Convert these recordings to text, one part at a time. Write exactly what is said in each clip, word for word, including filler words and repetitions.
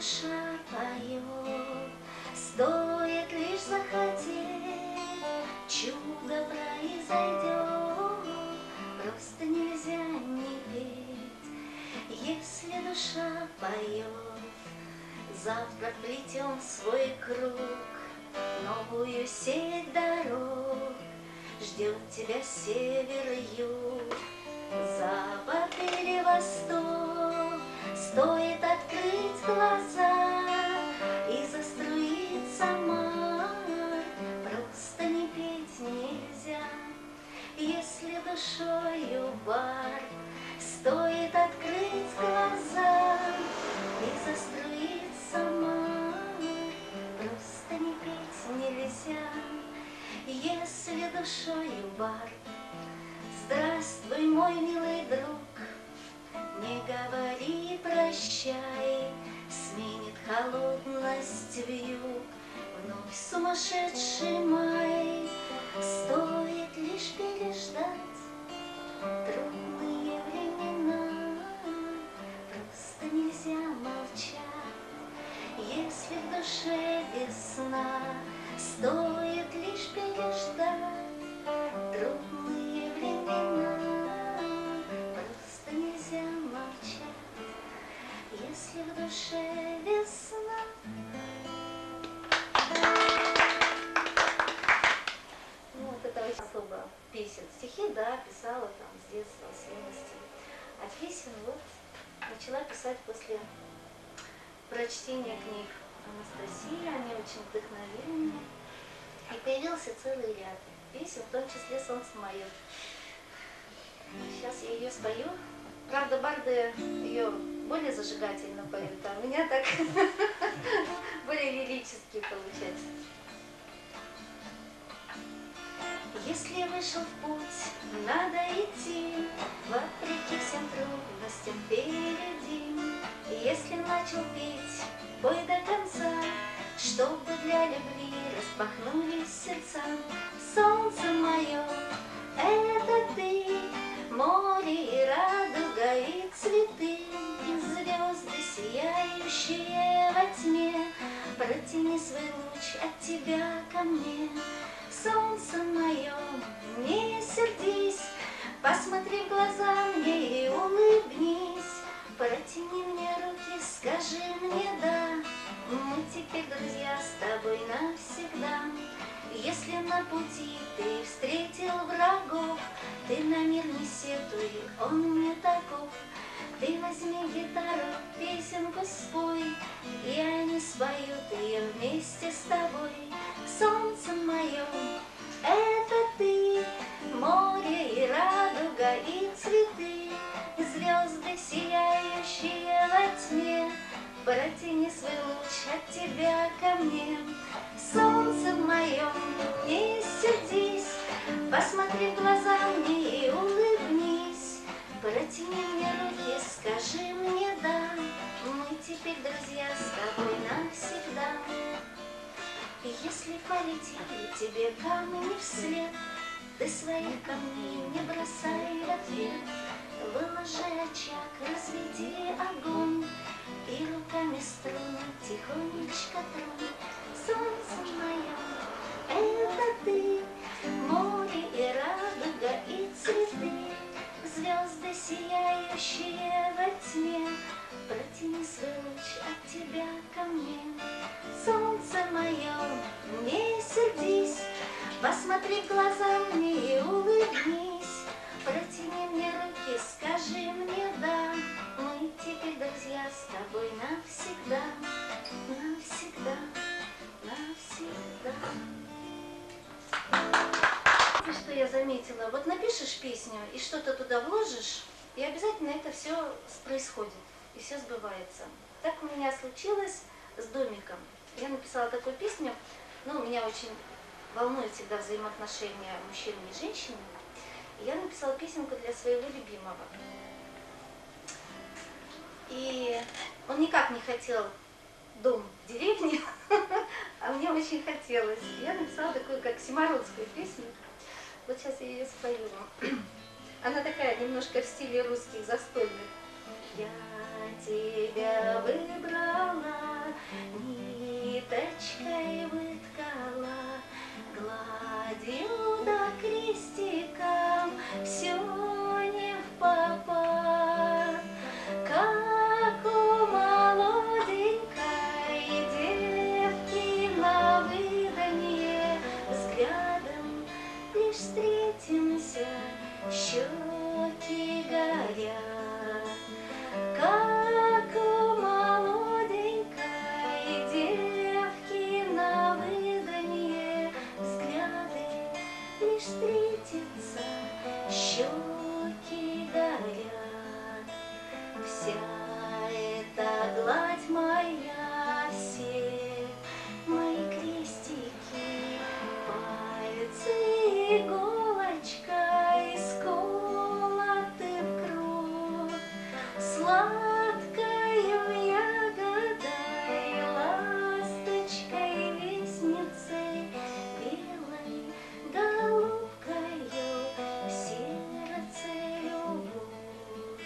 душа поет, стоит лишь захотеть, чудо произойдет, просто нельзя не петь. Если душа поет, завтра плетем свой круг, новую сеть дорог, ждет тебя север и юг, запад или восток. Стоит открыть глаза и заструится марь, просто не петь нельзя, если душою бар. Стоит открыть глаза и заструится марь, просто не петь нельзя, если душою бар. Здравствуй, мой милый друг, не говори прощай, сменит холодность вьюг вновь сумасшедший май. Стоит лишь переждать трудные времена, просто нельзя молчать, если в душе весна. Стоит лишь переждать трудные времена, просто нельзя молчать, если в душе весна. Ну, вот это особо песен. Стихи, да, писала там с детства, с юности. А песен вот начала писать после прочтения книг Анастасии, они очень вдохновили меня. И появился целый ряд песен, в том числе «Солнце мое». Сейчас я ее спою. Правда, барды ее более зажигательно поют, а у меня так более лирически получается. Если вышел в путь, надо идти, вопреки всем трудностям впереди. Если начал петь, пой до конца, чтобы для любви распахнулись сердца. Солнце мое, это ты, море и радуга и цветы, и звезды, сияющие во тьме. Протяни свой луч от тебя ко мне. Солнце мое, не сердись, посмотри в глаза мне и улыбнись. Протяни мне руки, скажи мне да, мы теперь друзья с тобой навсегда. Если на пути ты встретил врагов, ты на мир не сетуй, он не таков. Ты возьми гитару, песенку спой, и они споют ее вместе с тобой. Солнце мое, это ты, море и радуга и цветы, звезды, сияющие во тьме. Протяни свой луч от тебя ко мне. Солнце в моем, не сердись, посмотри в глаза мне и улыбнись. Протяни мне руки, скажи мне да, мы теперь друзья с тобой навсегда. И если полетели тебе камни вслед, ты своих камней не бросай в ответ. Выложи очаг, разведи огонь, и руками струны тихонечко тронь. Солнце мое, это ты, море и радуга и цветы, звезды, сияющие во тьме. Протяни свой луч от тебя ко мне. Солнце мое, не сердись, посмотри в глаза мне и улыбнись. Протяни мне руки, скажи мне да, мы теперь друзья с тобой навсегда, навсегда, навсегда. И что я заметила, вот напишешь песню и что-то туда вложишь, и обязательно это все происходит, и все сбывается. Так у меня случилось с домиком. Я написала такую песню, ну, меня очень волнует всегда взаимоотношения мужчины и женщины. Я написала песенку для своего любимого. И он никак не хотел дом в деревне, а мне очень хотелось. Я написала такую, как симородскую песню. Вот сейчас я ее спою. Она такая немножко в стиле русских застольных. Я тебя выбрала, ниточкой выткала, гладью да крестиком, все не впопад. Как у молоденькой девки на выданье, взглядом лишь встретимся, щеки горят. Как у молоденькой девки на выданье, взгляды лишь встретятся, щеки горят. Вся эта гладь моя, все мои крестики, пальцы иголочкой сколоты в кровь, сладкою ягодой, ласточкой, вестницей, белой голубкою, в сердце любовь.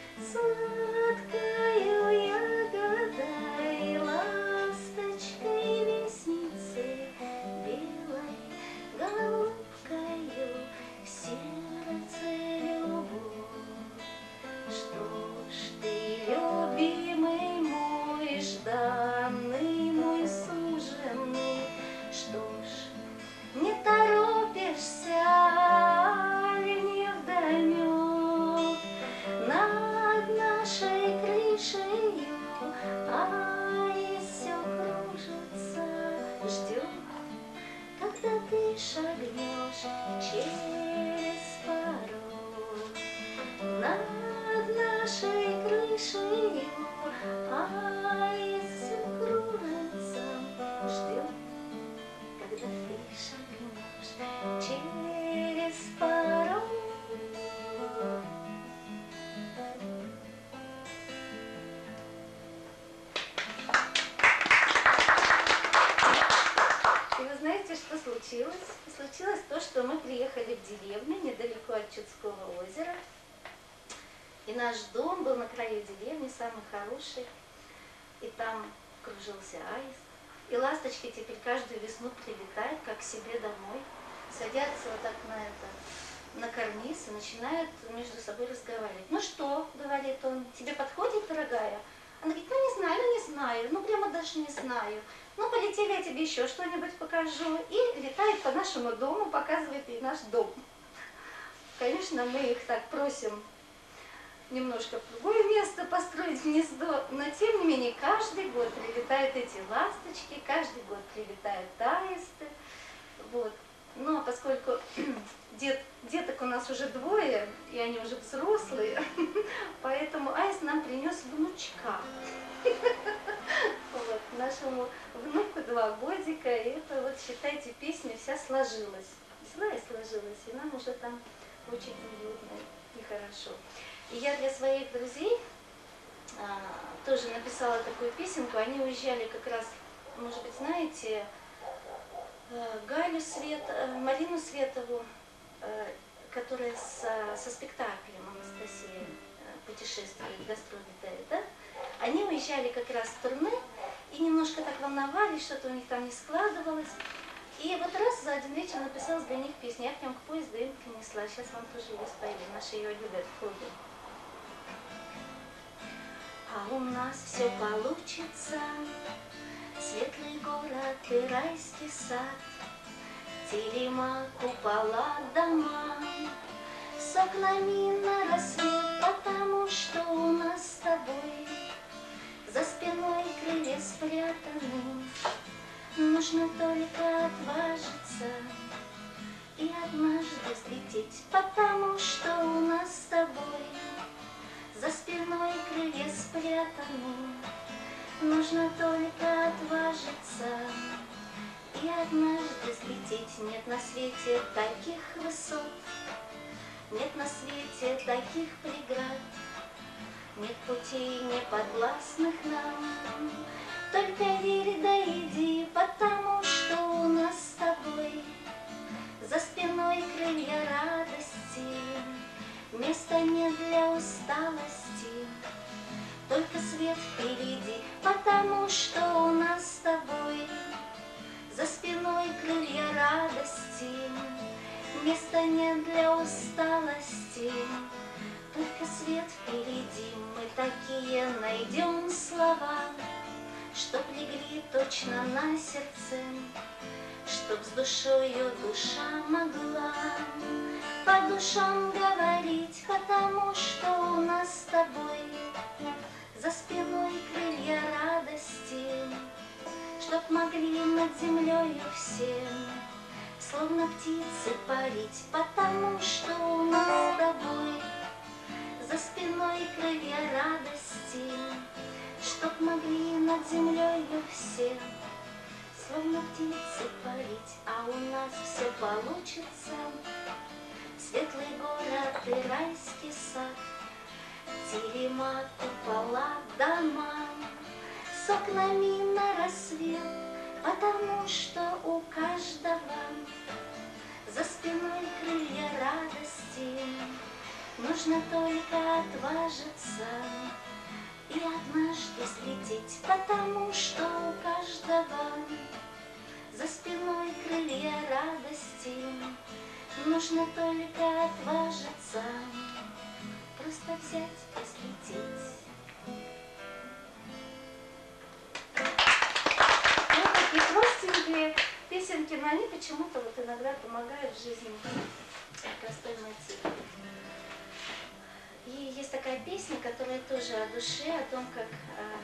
Сладкою ягодой, ласточкой, вестницей, белой голубкою, в сердце любовь. Что ж ты, любимый мой, жданный мой суженый, что ж не торопишься, аль невдомек? Над нашей крышею аист все кружится, ждет, когда ты шагнешь через порог. Над нашей крышею аист все кружится, ждет, когда ты шагнешь через порог. И вы знаете, что случилось? Случилось то, что мы приехали в деревню недалеко от Чудского озера. И наш дом был на краю деревни, самый хороший. И там кружился аист. И ласточки теперь каждую весну прилетают, как к себе домой. Садятся вот так на это, на карниз и начинают между собой разговаривать. Ну что, говорит он, тебе подходит, дорогая? Она говорит, ну не знаю, ну не знаю, ну прямо даже не знаю. Ну полетели, я тебе еще что-нибудь покажу. И летает по нашему дому, показывает ей наш дом. Конечно, мы их так просим немножко в другое место построить гнездо, но тем не менее каждый год прилетают эти ласточки, каждый год прилетают аисты. Вот. Но поскольку дет, деток у нас уже двое, и они уже взрослые, поэтому аист нам принес внучка. Вот, нашему внуку два годика, и это вот, считайте, песня вся сложилась. Взяла и сложилась, и нам уже там очень уютно и хорошо. И я для своих друзей а, тоже написала такую песенку. Они уезжали как раз, может быть, знаете, Галю Свет, Марину Светову, которая со, со спектаклем Анастасия путешествует, гастролит, да? Они уезжали как раз в турне и немножко так волновались, что-то у них там не складывалось. И вот раз за один вечер написала для них песню. Я прям к поезду им принесла. Сейчас вам тоже ее спою. Наши ее любят в клубе. А у нас все получится. Светлый город и райский сад, терема, купола, дома, с окнами на рассвет, потому что у нас с тобой за спиной крылья спрятаны. Нужно только отважиться и однажды взлететь, потому что у нас с тобой за спиной крылья спрятаны. Нужно только отважиться и однажды взлететь. Нет на свете таких высот, нет на свете таких преград, нет путей неподвластных нам. Только верь да иди, потому что у нас с тобой за спиной крылья радости, места нет для усталости. Только места нет для усталости, только свет впереди, мы такие найдем слова, чтоб легли точно на сердце, чтоб с душою душа могла по душам говорить, потому что у нас с тобой за спиной крылья радости, чтоб могли над землею все словно птицы парить, потому что у нас с тобой за спиной крылья радости, чтоб могли над землею все словно птицы парить, а у нас все получится. Светлый город и райский сад, терема, купола, дома, с окнами на рассвет, потому что у каждого за спиной крылья радости. Нужно только отважиться и однажды слететь, потому что у каждого за спиной крылья радости. Нужно только отважиться, просто взять и слететь. Вот такие простенькие песенки, но они почему-то вот иногда помогают в жизни. Простой мотив. И есть такая песня, которая тоже о душе, о том, как э,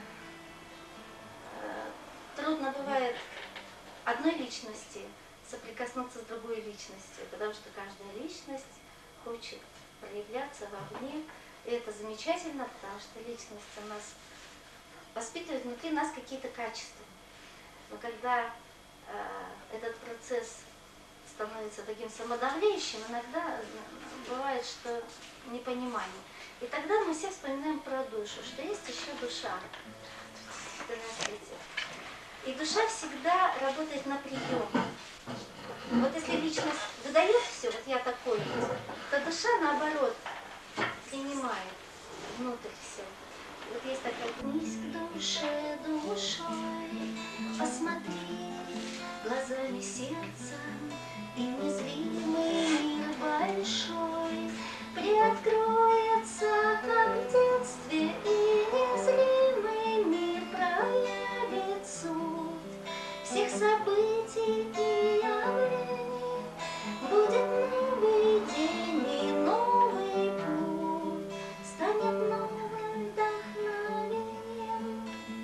э, трудно бывает одной личности соприкоснуться с другой личностью, потому что каждая личность хочет проявляться вовне. И это замечательно, потому что личность у нас воспитывает внутри нас какие-то качества. Но когда э, этот процесс становится таким самодавлеющим, иногда бывает, что непонимание. И тогда мы все вспоминаем про душу, что есть еще душа на свете. И душа всегда работает на прием. Вот если личность выдает все, вот я такой, то душа, наоборот, принимает внутрь все. Вот есть такая «Кнись к душе душой, посмотри глазами сердца, и незримый мир большой приоткроется, как в детстве, и незримый мир проявит суть всех событий и явлений. Будет новый день и новый путь, станет новым вдохновением.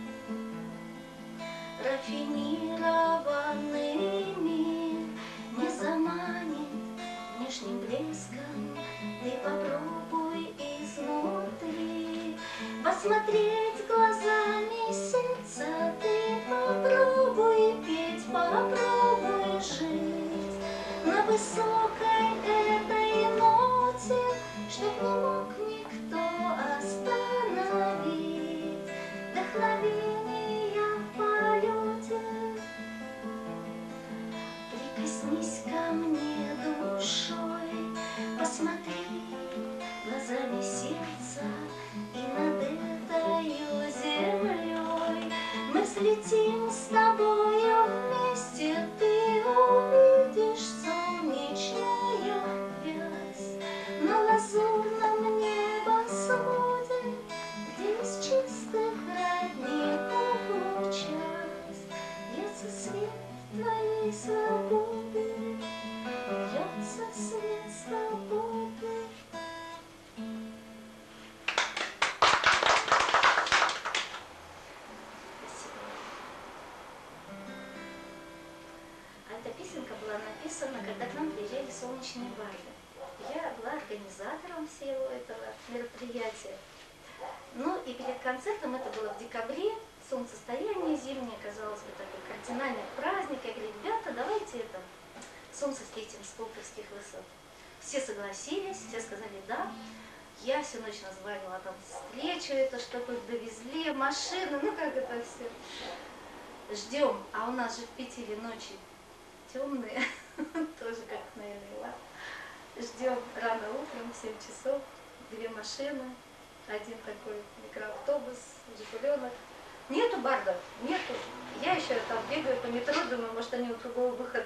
Рафинированный мир не заманит внешним блеском, ты попробуй изнутри посмотреть глазами сердца, ты попробуй петь, попробуй жить на высокой этой ноте, чтоб не мог никто остановить вдохновение в полете. Прикоснись ко мне душой, посмотри глазами сердца, и над этой землей мы взлетим с тобою вместе. Ты увидишь солнечную вязь на лазурном небосводе, где из чистых родников лучась льется свет твоей свободы, льется свет свободы. Спасибо. А эта песенка была написана, когда к нам приезжали солнечные бали. Я была организатором всего этого мероприятия. Ну и перед концертом, это было в декабре, солнцестояние зимнее, казалось бы, такой кардинальный праздник. Я говорю: ребята, давайте это, солнце встретим с Полтавских высот. Все согласились, все сказали да. Я всю ночь названивала там встречу, это, чтобы довезли машины, ну как это все. Ждем, а у нас же в Питере ночи темные, тоже как, наверное, ждем рано утром, в семь часов, две машины, один такой микроавтобус, жигуленок. Нету бардов, нету. Я еще там бегаю по метро, думаю, может они у другого выхода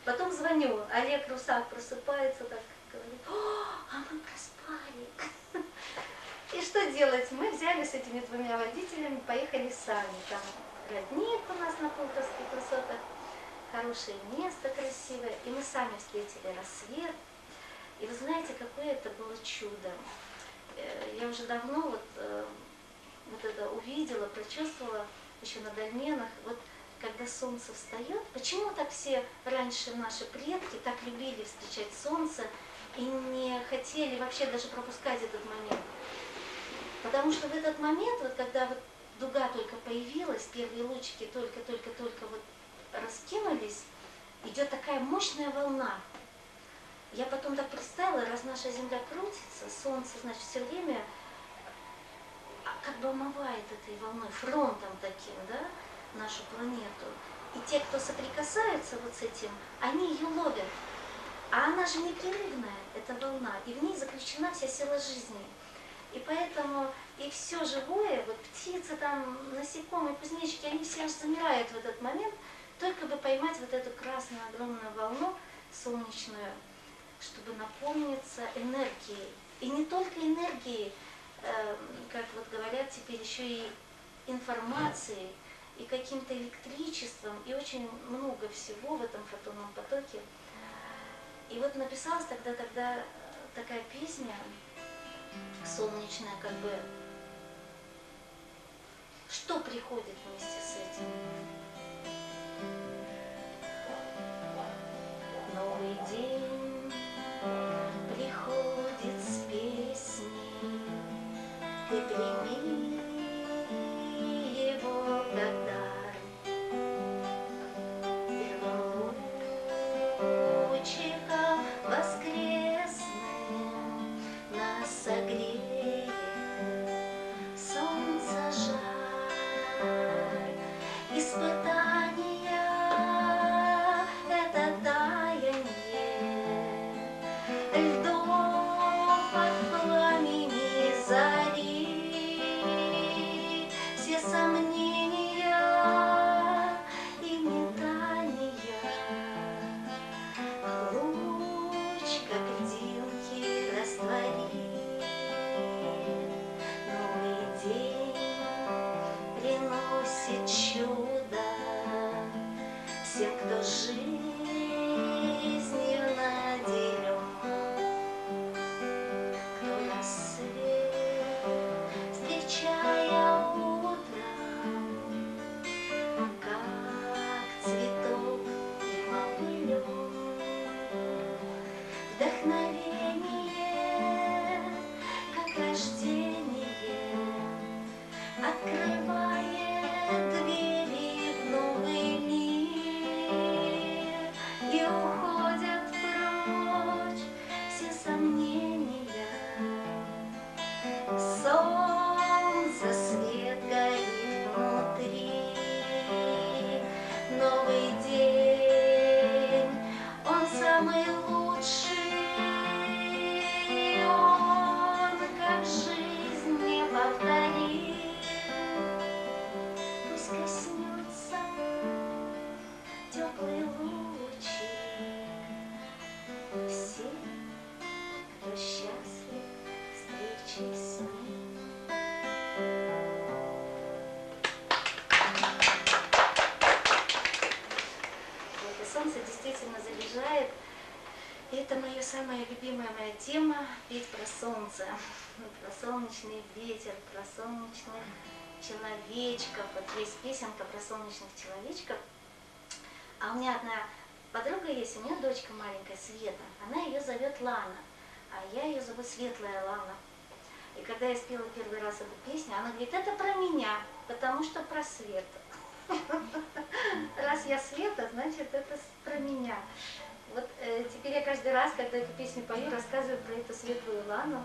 Потом звоню, Олег Русак просыпается, так говорит: о, а мы проспали. И что делать? Мы взяли с этими двумя водителями, поехали сами. Там родник у нас на Полтавских высотах, хорошее место, красивое. И мы сами встретили рассвет. И вы знаете, какое это было чудо. Я уже давно вот, вот это увидела, прочувствовала еще на дольменах. Вот когда солнце встает, почему так все раньше наши предки так любили встречать солнце и не хотели вообще даже пропускать этот момент? Потому что в этот момент, вот когда вот дуга только появилась, первые лучики только-только-только вот раскинулись, идет такая мощная волна. Я потом так представила, раз наша Земля крутится, Солнце, значит, все время как бы омывает этой волной, фронтом таким, да, нашу планету. И те, кто соприкасаются вот с этим, они ее ловят. А она же непрерывная, эта волна, и в ней заключена вся сила жизни. И поэтому и все живое, вот птицы, там, насекомые, кузнечики, они все аж замирают в этот момент, только бы поймать вот эту красную огромную волну солнечную, чтобы наполниться энергией. И не только энергией, э, как вот говорят теперь, еще и информацией, и каким-то электричеством, и очень много всего в этом фотонном потоке. И вот написалась тогда, тогда такая песня солнечная, как бы, что приходит вместе с этим? Новый день приходит с песней, ты прими его как дар. Первым лучиком воскресным нас согреет солнце жар. Испытания — это таяние льдов под пламени зари, все сомнения и метания луч, как льдинки, растворит. Новый день приносит чудо всем, кто жизнью наделен, кто рассвет, встречая утром, как цветок мимоплет. Вдохновение, как рождение, открывает двери в новый мир, и уходят прочь все сомнения. Солнце, свет горит внутри. Новый день, он самый лучший, он как жизнь не повторит. Пусть коснется теплый лучик всех, кто счастлив встречей с ним. Вот, и солнце действительно заряжает. И это моя самая любимая моя тема — петь про солнце, про солнечный ветер, про солнечных человечков. Вот есть песенка про солнечных человечков. А у меня одна подруга есть, у нее дочка маленькая, Света. Она ее зовет Лана, а я ее зову Светлая Лана. И когда я спела первый раз эту песню, она говорит: это про меня, потому что про свет. Раз я Света, значит, это про меня. Вот э, теперь я каждый раз, когда эту песню пою, рассказываю про эту Светлую Лану.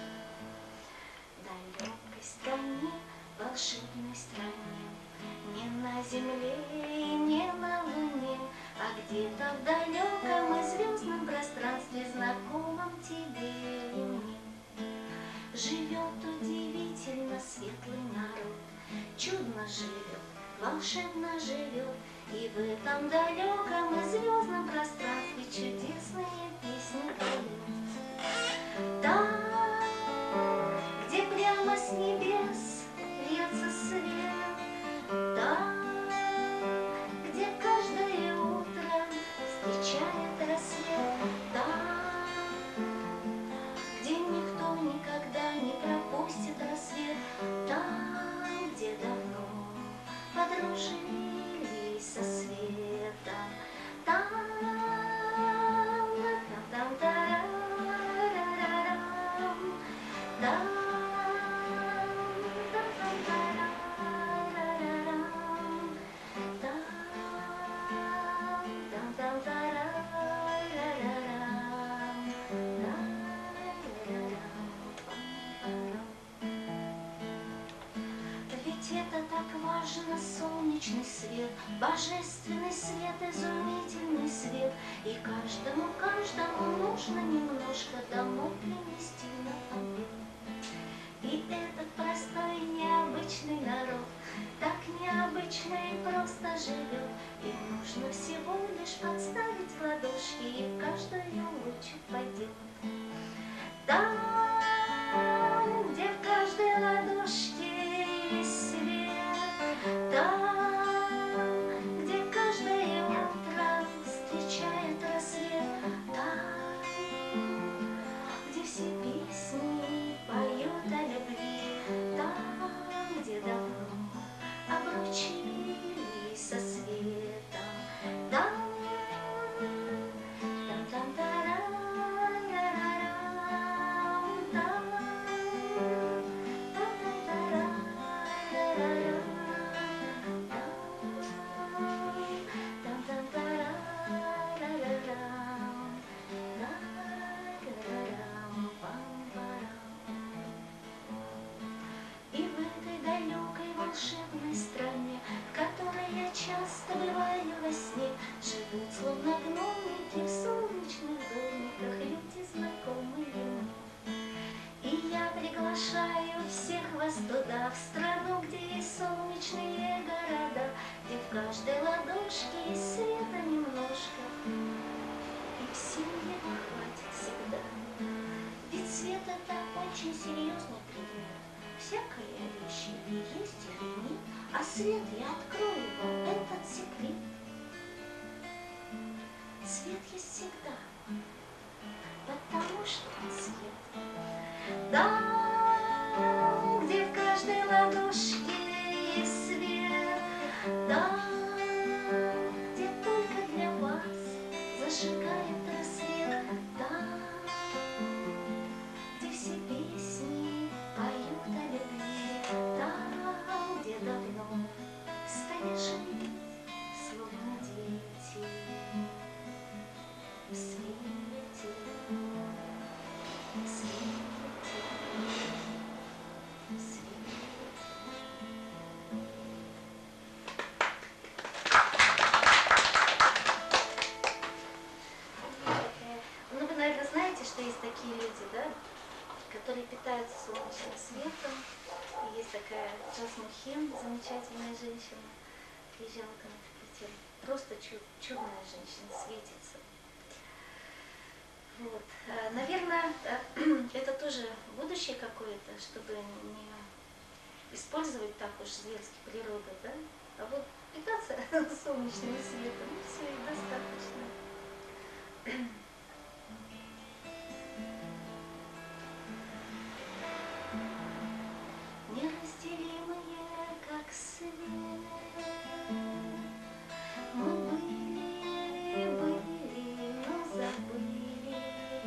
В далекой стране, волшебной стране, не на земле и не на луне, а где-то в далеком и звездном пространстве, знакомом тебе и мне, живет удивительно светлый народ, чудно живет, волшебно живет, И в этом далеком и звездном пространстве чудесные песни поют. Там, где прямо с небес льется свет, там, где каждое утро встречает рассвет, там, где никто никогда не пропустит рассвет, там, где давно подружились со светом, там, там, там, тарарарарам, там, там, там, тарарарарам, там, там, там, тарарарарам, тарарарарам. Ведь это так важно, солнечный свет, божественный свет, изумительный свет. И каждому, каждому нужно немножко домой принести на обед. И этот простой, необычный народ так необычно и просто живет. И нужно всего лишь подставить ладошки, и в каждую лучик пойдет. Там, где в каждой ладошке есть свет, там, где каждое утро встречает рассвет, там, где все песни поют о любви, там, где давно обручились со светом, там, там, там, тарарарарам, там, там, там, тарарарарам, там, там, тарарарарам, тарарарам, пам-парам. И в этой далекой волшебной стране, в которой я часто бываю во сне, живут словно гномики в солнечных домиках люди, знакомые мне. И я приглашаю всех вас туда, в страну, где есть солнечные города, где в каждой ладошке есть света немножко, и всем его хватит всегда. Ведь свет — это очень серьезный предмет. Всякая вещь или есть, или нет, а свет, я открою вам этот секрет. Свет есть всегда, потому что он свет. Там, где в каждой ладошке есть свет, там, где только для вас зажигает рассвет, там, где все песни поют о любви, там, где давно стали жить, словно дети, в свете, в свете, в свете. Ну, вы, наверное, знаете, что есть такие люди, да, которые питаются солнечным светом. И есть такая Джасмухин, замечательная женщина, приезжала к нам в Питер. Просто чуд, чудная женщина, светится. Вот. Наверное, это тоже будущее какое-то, чтобы не использовать так уж зверски природу, да? А вот питаться солнечным светом, и все, и достаточно. Неразделимые, как свет, мы были, были, но забыли.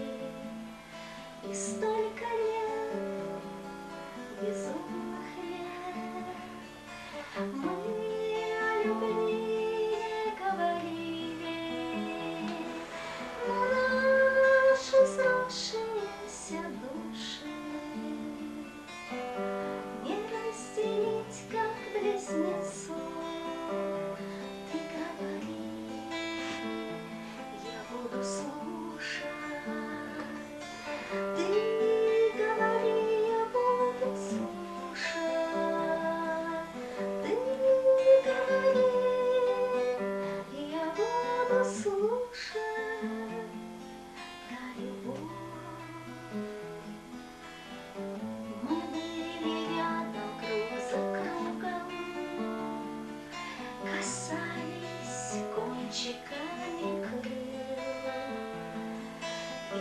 И столько лет, безумных лет, мы о любви не говорили. Но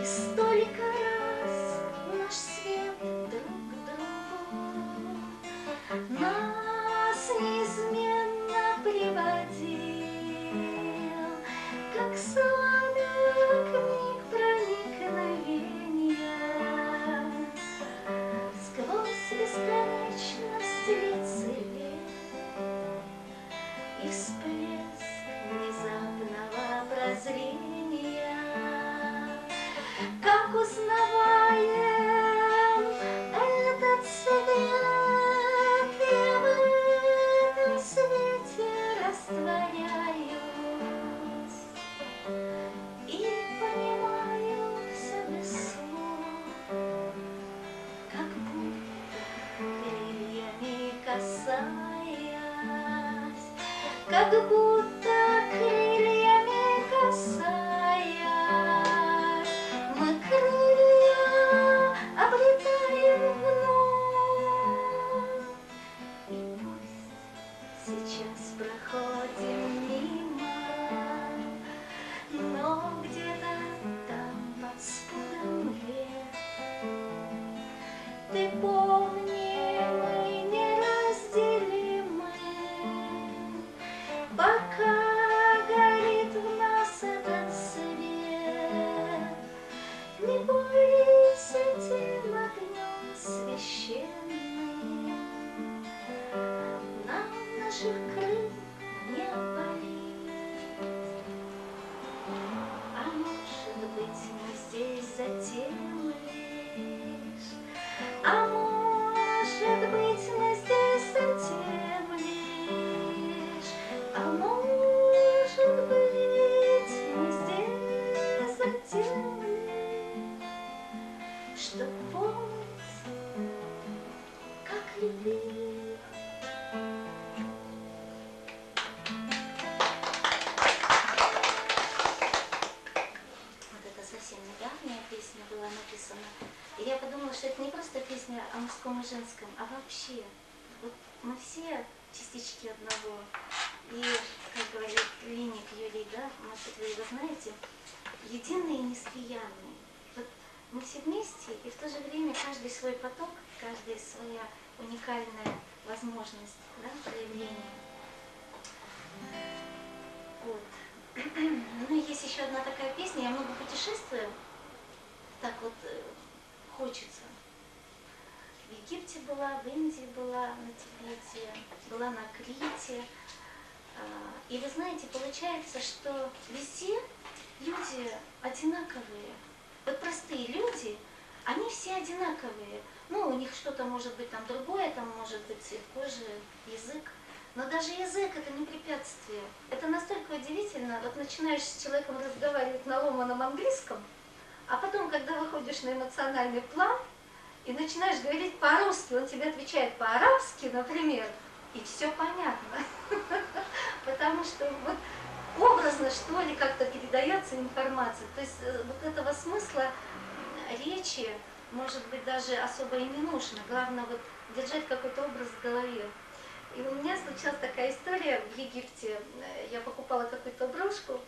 столько раз наш свет друг к другу нас неизменно приводил, как сладок миг проникновения сквозь бесконечность лиц и лет и всплеск внезапного прозрения, как узнаваем этот свет, я в этом свете растворяюсь и понимаю все без слов, как будто крыльями касаясь, как будто крыльями касаясь, мы крылья обретаем вновь. И пусть сейчас проходим мимо, но где-то там под спудом лет ты помни, мы неразделимы, пока горит в нас этот свет. Не бойся тем огнем священным, нам наших крыльев не опалить. А может быть, мы здесь затем лишь, а может быть, мы здесь затем лишь, а может быть, мы здесь затем лишь, чтоб помнить, как любить. Вот это совсем недавняя песня была написана. И я подумала, что это не просто песня о мужском и женском, а вообще. Вот мы все частички одного. И, как говорит Винник Юрий, да, может быть, вы его знаете, единые и неслиянные. Вот мы все вместе, и в то же время каждый свой поток, каждая своя уникальная возможность, да, проявления. Вот. Ну и есть еще одна такая песня, я много путешествую, так вот э, хочется. В Египте была, в Индии была, на Тибете, была на Крите. И вы знаете, получается, что везде люди одинаковые. Вот простые люди, они все одинаковые. Ну, у них что-то может быть там другое, там может быть цвет кожи, язык. Но даже язык это не препятствие. Это настолько удивительно. Вот начинаешь с человеком разговаривать на ломаном английском, а потом, когда выходишь на эмоциональный план и начинаешь говорить по-русски, он тебе отвечает по-арабски, например, и все понятно. Потому что вот образно, что ли, как-то передается информация. То есть вот этого смысла речи, может быть, даже особо и не нужно. Главное вот держать какой-то образ в голове. И у меня случилась такая история в Египте. Я покупала какую-то брошку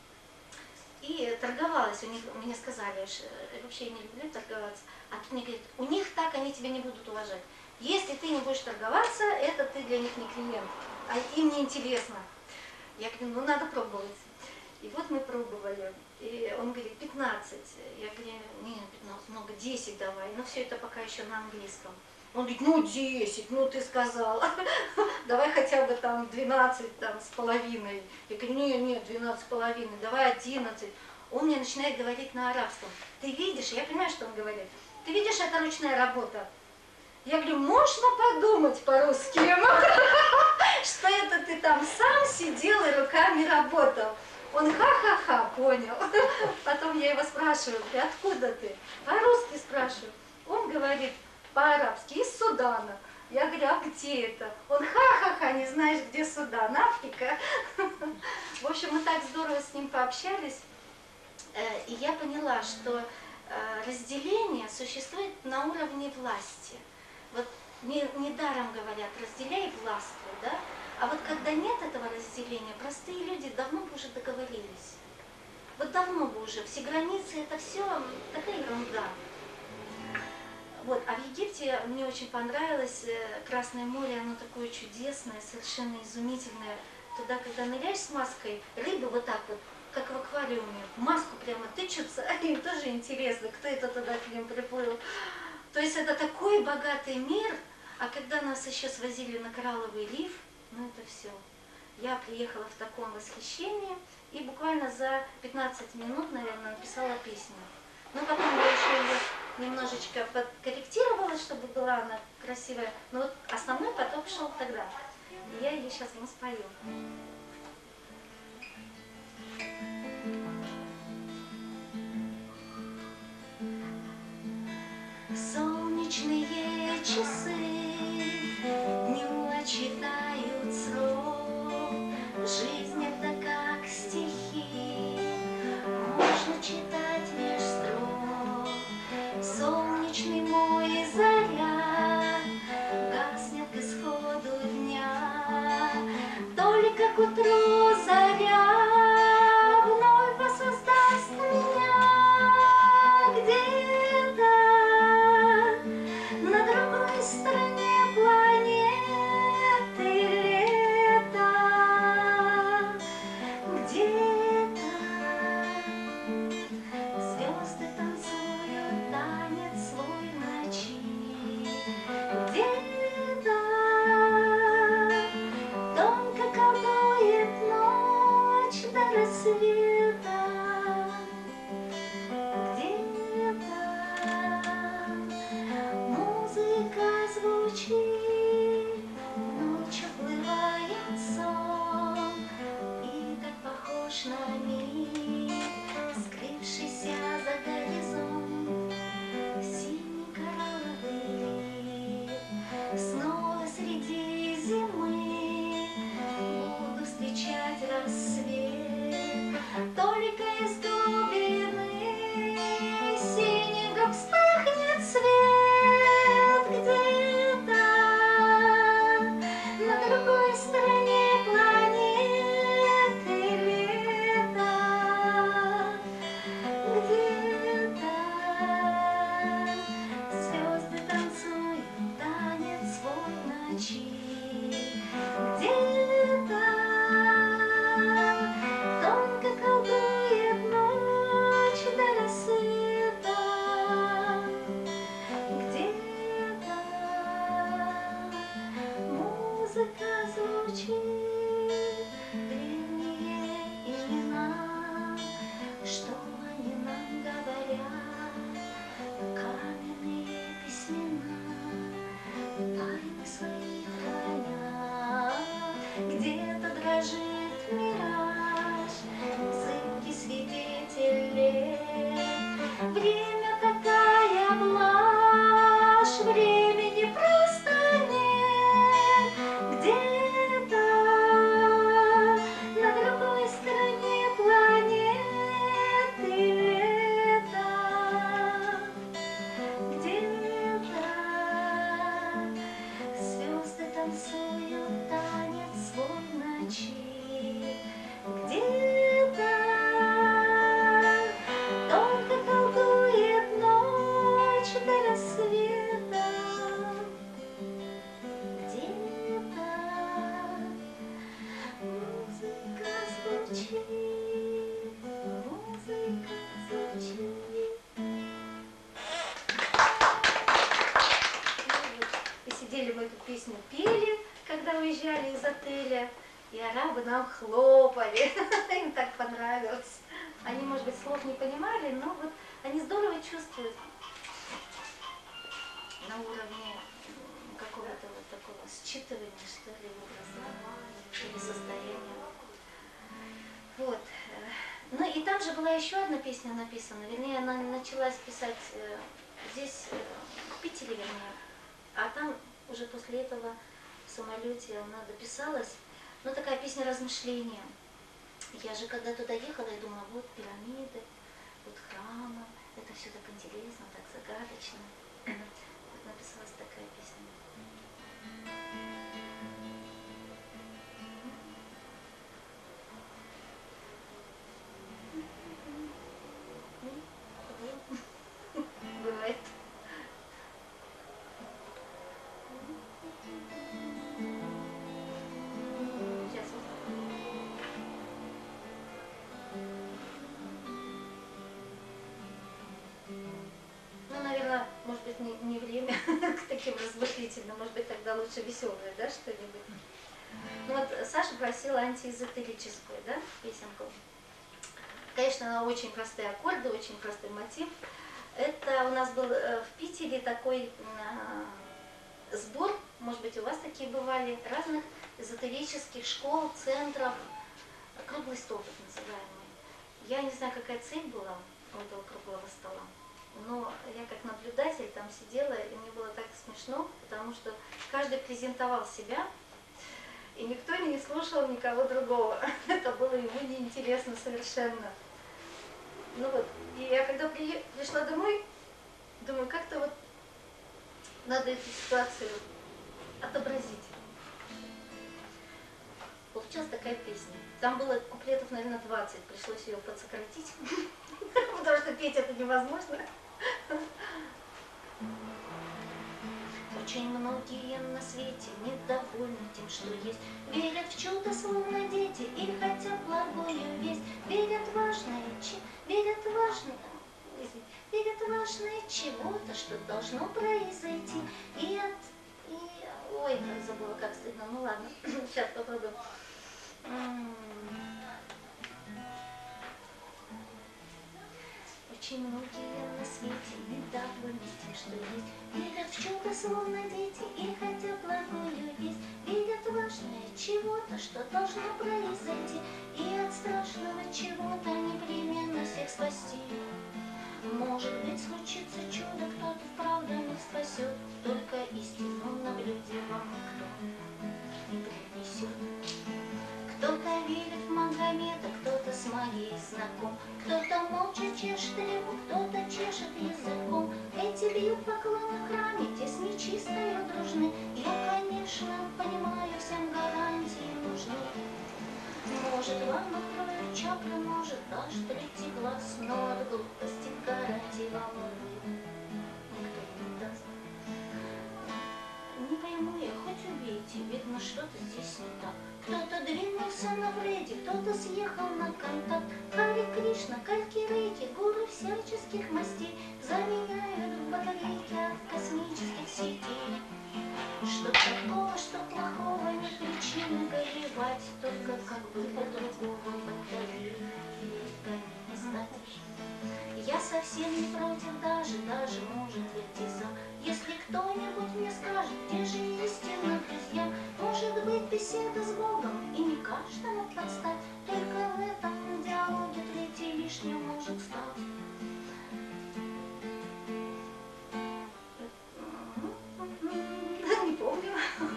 и торговалась. У них, мне сказали, что вообще я не люблю торговаться. А тут мне говорят, у них так они тебя не будут уважать. Если ты не будешь торговаться, это ты для них не клиент, а им не интересно. Я говорю, ну надо пробовать. И вот мы пробовали. И он говорит, пятнадцать. Я говорю, не, пятнадцать, много, десять давай. Но все это пока еще на английском. Он говорит, ну десять, ну ты сказал. Давай хотя бы там двенадцать там, с половиной. Я говорю, нет, нет, двенадцать с половиной, давай одиннадцать. Он мне начинает говорить на арабском. Ты видишь, я понимаю, что он говорит. Ты видишь, это ручная работа. Я говорю, можно подумать по-русски, что это ты там сам сидел и руками работал. Он ха-ха-ха, понял. Потом я его спрашиваю, откуда ты? По-русски спрашиваю. Он говорит по-арабски, из Судана. Я говорю, а где это? Он ха-ха-ха, не знаешь, где Судан, Африка. В общем, мы так здорово с ним пообщались. И я поняла, что разделение существует на уровне власти. Вот недаром говорят, разделяй и властвуй, да? А вот когда нет этого разделения, простые люди давно бы уже договорились. Вот давно бы уже, все границы, это все такая ерунда. Вот, а в Египте мне очень понравилось Красное море, оно такое чудесное, совершенно изумительное. Туда, когда ныряешь с маской, рыбы вот так вот, как в аквариуме, в маску прямо тычутся, им тоже интересно, кто это туда к ним приплыл. То есть это такой богатый мир, а когда нас еще свозили на Коралловый риф, ну это все. Я приехала в таком восхищении и буквально за пятнадцать минут, наверное, написала песню. Но потом я еще ее немножечко подкорректировала, чтобы была она красивая. Но вот основной поток шел тогда. И я ее сейчас вам спою. Солнечные часы дню отчитают срок. Жизнь это как стихи, можно читать меж строк. Солнечный мой заряд гаснет к исходу дня. Только к утру заря вновь воссоздаст меня. Где-то на другой стороне планеты лета, где-то звезды танцуют танец свой ночи, где-то тонко колдует ночь до рассвета, где-то музыка звучит, ночь уплывает сон, и так похож на миг, скрывшийся за горизонт, синий коралловый риф. Снова среди зимы буду встречать рассвет, только из глубины синего вспыхнет свет. Где-то на другой стороне планеты лета, где-то звезды танцуют танец свой ночи, где-то тонко колдует ночь до рассвета, где-то музыка звучит, древние имена, что они нам говорят, каменные письмена, тайны свои храня. Где-то дрожит мираж, зыбкий свидетель лет. Время такая блажь, времени просто нет. Где-то на другой стороне планеты лета, где-то звезды танцуют танец свой ночи, где-то только колдует ночь до рассвета, где-то музыка звучит, музыка звучит. И сидели мы эту песню пели, когда уезжали из отеля, и арабы нам хлопали. Им так понравилось. Они, может быть, слов не понимали, но вот они здорово чувствуют на уровне какого-то вот такого считывания, что ли, образа или состояния. Вот. Ну и там же была еще одна песня написана, вернее, она началась писать здесь, в Питере, вернее, а там уже после этого в самолете она дописалась. Ну, такая песня размышления. Я же когда туда ехала, я думала, вот пирамиды, вот храмы, это все так интересно, так загадочно. Вот написалась такая песня. наверное, может быть, не, не время к таким размышлительным, может быть, тогда лучше веселое, да, что-нибудь. Ну вот Саша просила антиэзотерическую, да, песенку. Конечно, она очень простые аккорды, очень простой мотив. Это у нас был в Питере такой сбор, может быть, у вас такие бывали, разных эзотерических школ, центров, круглый стол так называемый. Я не знаю, какая цель была у этого круглого стола, но я как наблюдатель там сидела, и мне было так смешно, потому что каждый презентовал себя, и никто не слушал никого другого. Это было ему неинтересно совершенно. Ну вот, и я когда при... пришла домой, думаю, как-то вот надо эту ситуацию отобразить. Получилась такая песня. Там было куплетов, наверное, двадцать, пришлось ее подсократить, потому что петь это невозможно. Очень многие на свете недовольны тем, что есть. Верят в чудо, словно дети, и хотят благую весть. Верят в важное, верят в важное, верят в важное чего-то, что должно произойти. И от... И... Ой, как забыла, как стыдно. Ну ладно, сейчас попробуем. Очень многие на свете недовольны тем, что есть. Верят в чудо, словно дети, и хотят благую весть. Верят в важное чего-то, что должно произойти. И от страшного чего-то непременно всех спасти. Может быть, случится чудо, кто-то вправду не спасет. Только истину на блюде вам никто не принесет. Кто-то верит в Магомеда, кто-то с магией знаком, кто-то молча чешет репу, кто-то чешет языком. Эти бьют поклоны в храме, те с нечистою дружны. Я, конечно, понимаю, всем гарантии нужны. Может, вам откроют чакры, может, даже третий глаз, но от глупости гарантий вам, увы, никто не даст. Не пойму я, хоть убейте, видно, что-то здесь не так. Кто-то двинулся на вреде, кто-то съехал на контакт. Хари Кришна, кальки рейки, гуру всяческих мастей заменяют батарейки от космических сетей. Что такого, что плохого, не причины горевать, только как бы по-другому батарейкой не стать. Я совсем не против даже, даже может быть и за. Если кто-нибудь мне скажет, где же истинно, друзья, может быть, беседа с Богом и не каждому подстать. Только в этом диалоге третий лишним может стать. Не помню.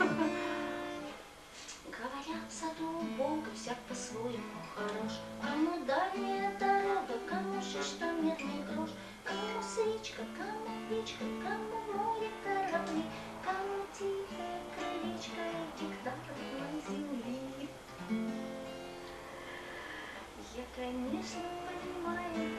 Говорят, в саду Бога всяк по-своему хорош. Кому дальняя дорога, кому же что медный грош, кому свечка, кому печка, кому море корабли, кому тихое крылечко и диктатор на земле. Я, конечно, понимаю,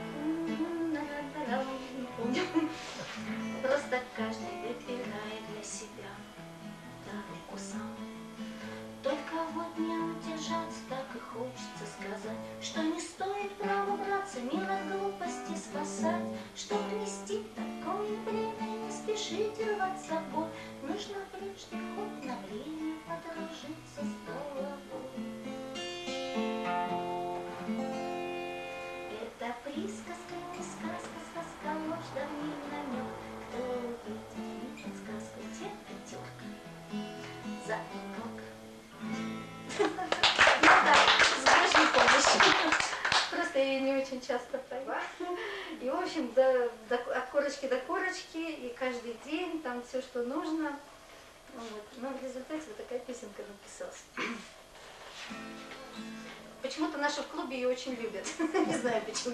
не помню. Просто каждый выбирает для себя дорогу сам. Только вот не удержаться, так и хочется сказать, что не стоит право браться, мир от глупости спасать. Чтоб нести такое время, не спешите рваться в бой, нужно прежде хоть на время подружиться с головой. Это присказка, не сказка, сказка, ложь, давний намек. Кто увидит, видит сказку, те пятерка за итог. Ну да, с Божьей помощью. Просто я ее не очень часто пою. И, в общем, до, до, от корочки до корочки, и каждый день там все, что нужно. Вот. Но в результате вот такая песенка написалась. Почему-то наши в клубе ее очень любят. Не знаю почему.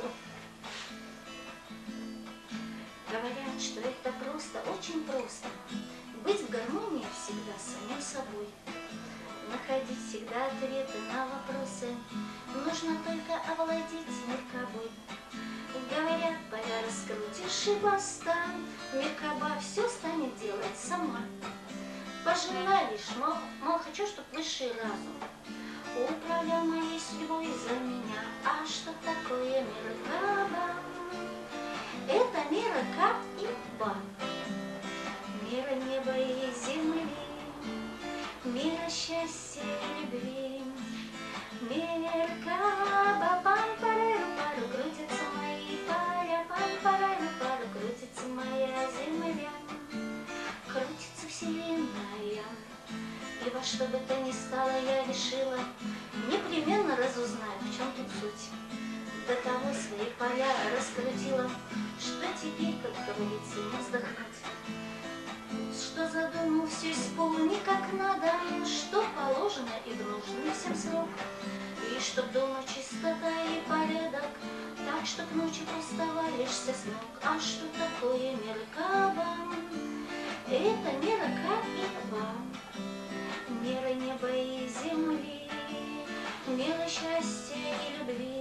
Говорят, что это просто, очень просто. Быть в гармонии всегда с самим собой. Находить всегда ответы на вопросы. Нужно только овладеть Меркабой. Говорят, поля раскрутишь и баста. Меркаба все станет делать сама. Пожелай лишь, мол, мол, хочу, чтоб высший разум управлял моей судьбой за меня. А что такое Меркаба? Это Меркаб и Ба. что бы то ни стало, я решила, непременно разузнаю, в чем тут суть. До того свои поля раскрутила, что теперь, как говорится, не вздохнуть. Что задумал, все исполни как надо, что положено и в нужный всем срок. И чтоб дома чистота и порядок, так что к ночи просто валишься с ног. А что такое Меркаба? Это мера Каева, мера неба и земли, мера счастья и любви.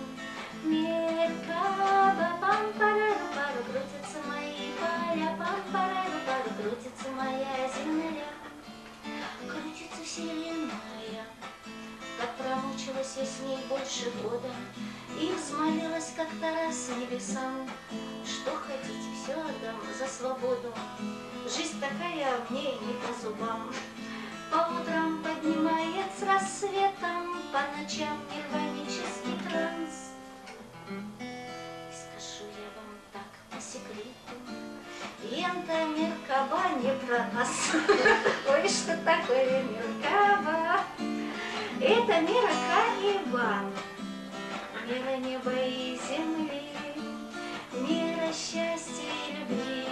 Меркаба, пам-парару-пару, крутятся мои поля, пам-парару-пару, крутится моя земля, крутится вселенная. Так промучилась я с ней больше года и взмолилась как-то раз небесам, что хотите, все отдам за свободу. Жизнь такая мне не по зубам. По утрам поднимает с рассветом, по ночам нирванический транс. И скажу я вам так по секрету, это Меркаба не про нас. Ой, что такое Меркаба? Это мера Каева, мера неба и земли, мера счастья и любви.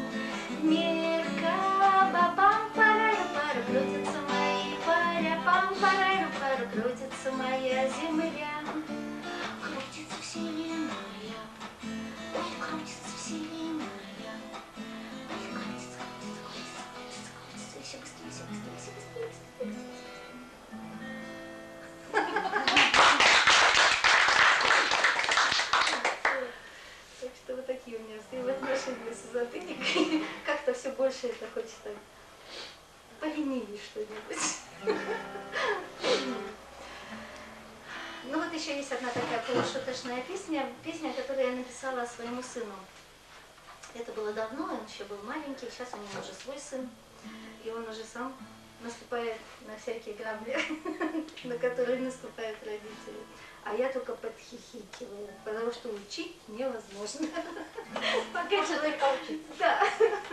Меркаба, пам-парару-пару, крутятся мои поля, пам-парару-пару, крутится моя земля, крутится вселенная, ой, крутится вселенная, ой, крутится, крутится, крутится, крутится, крутится, еще быстрее, еще быстрее, еще быстрее, быстрее, быстрее. Так что вот такие у меня взаимоотношения с эзотерикой. Как-то все больше это хочется поленивее что-нибудь. Ну вот еще есть одна такая полушуточная песня, песня, которую я написала своему сыну. Это было давно, он еще был маленький, сейчас у него уже свой сын, и он уже сам наступает на всякие грабли, на которые наступают родители. А я только подхихикиваю, потому что учить невозможно. Пока человек учится. Да.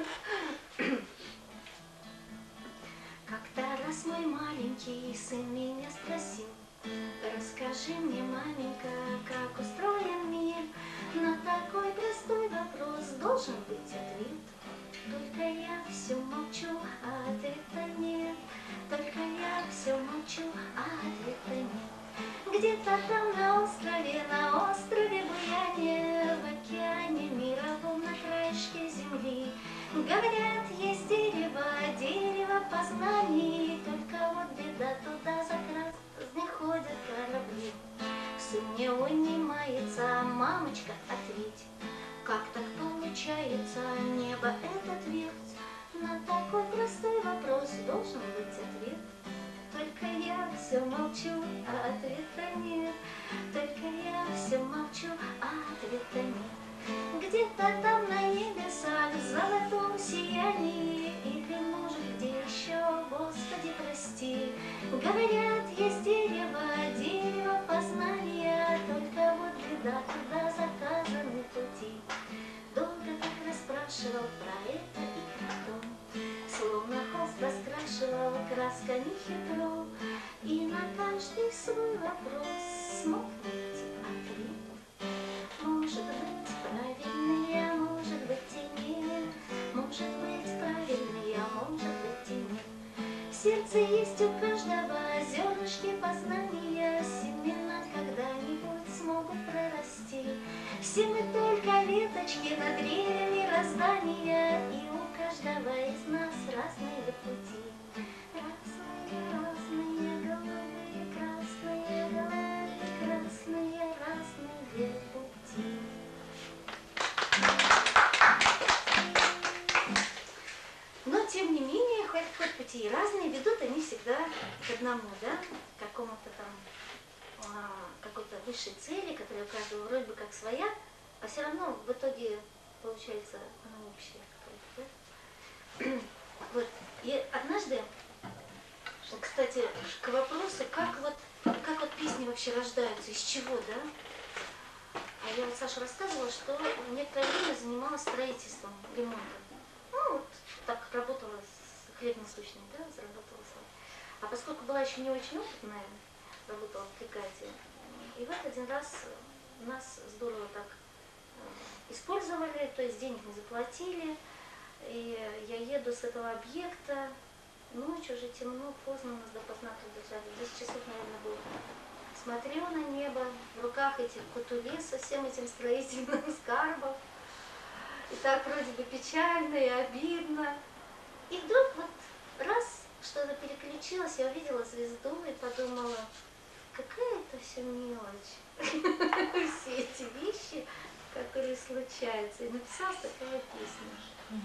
Как-то раз мой маленький сын меня спросил: расскажи мне, маменька, как устроен мир. На такой простой вопрос должен быть ответ. Только я все молчу, а ответа нет. Только я все молчу, а ответа нет. Где-то там на острове, на острове Буяне, в океане мировом на краешке земли, говорят, есть дерево, дерево познаний. Только вот беда, туда за красной ходят корабли. Сын не унимается, мамочка, ответь, как так получается, небо это твердь? На такой простой вопрос должен быть ответ. Только я все молчу, а ответа нет. Только я все молчу, а ответа нет. Где-то там на небесах в золотом сиянии, или может где еще, Господи прости, говорят, есть дерево, дерево познания. Только вот беда, туда заказаны пути. Долго так расспрашивал про это и про то, словно холст раскрашивал красками хитро, и на каждый свой вопрос смог найти ответ. Может быть правильный, а может быть и нет. Может быть правильный, а может быть и нет. В сердце есть у каждого зернышки познания, семена когда-нибудь смогут прорасти. Все мы только веточки на древе мироздания, и у каждого из нас разные пути. Разные, разные головы, красные головы, красные, разные пути. Но, тем не менее, хоть, хоть пути и разные, ведут они всегда к одному, да, к какому-то там, а, какой-то высшей цели, которая у каждого вроде бы как своя, а все равно в итоге получается она общая какая-то, да? Вот. И однажды, кстати, к вопросу, как вот, как вот песни вообще рождаются, из чего, да? А я вот Саша рассказывала, что некоторое время занималась строительством, ремонтом. Ну, вот так работала с хлеб насущный, да, заработала свой. А поскольку была еще не очень опытная, работала в бригаде, и вот один раз нас здорово так использовали, то есть денег не заплатили, и я еду с этого объекта, ночь уже темно, поздно, нас допоздна тут держали, десять часов, наверное, было. Смотрю на небо, в руках эти кутули со всем этим строительным скарбом, и так вроде бы печально и обидно. И вдруг вот раз, что-то переключилось, я увидела звезду и подумала, какая это все мелочь, все эти вещи, которые случаются. И написалась такая песня.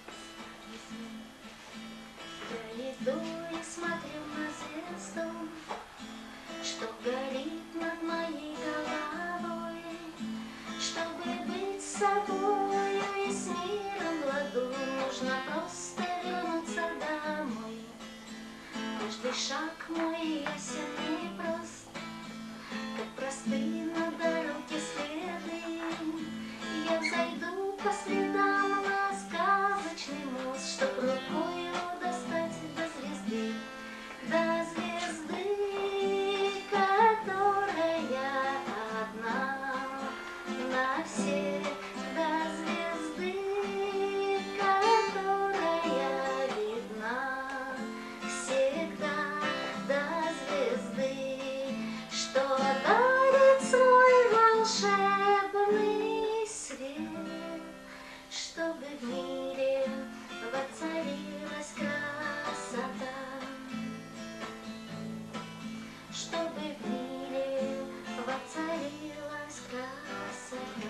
Я иду и смотрю на звезду, что горит над моей головой, чтобы быть собою и с миром в ладу, нужно просто вернуться домой. Каждый шаг мой ясен и прост, как простые на дороге следы. Я зайду по следам на сказочный мост, чтоб рукою достать до звезды, до звезды, которая одна на всех, до звезды, которая видна всегда, до звезды, что дарит свой волшебный свет, чтобы в мире воцарилась красота, чтобы в мире воцарилась красота.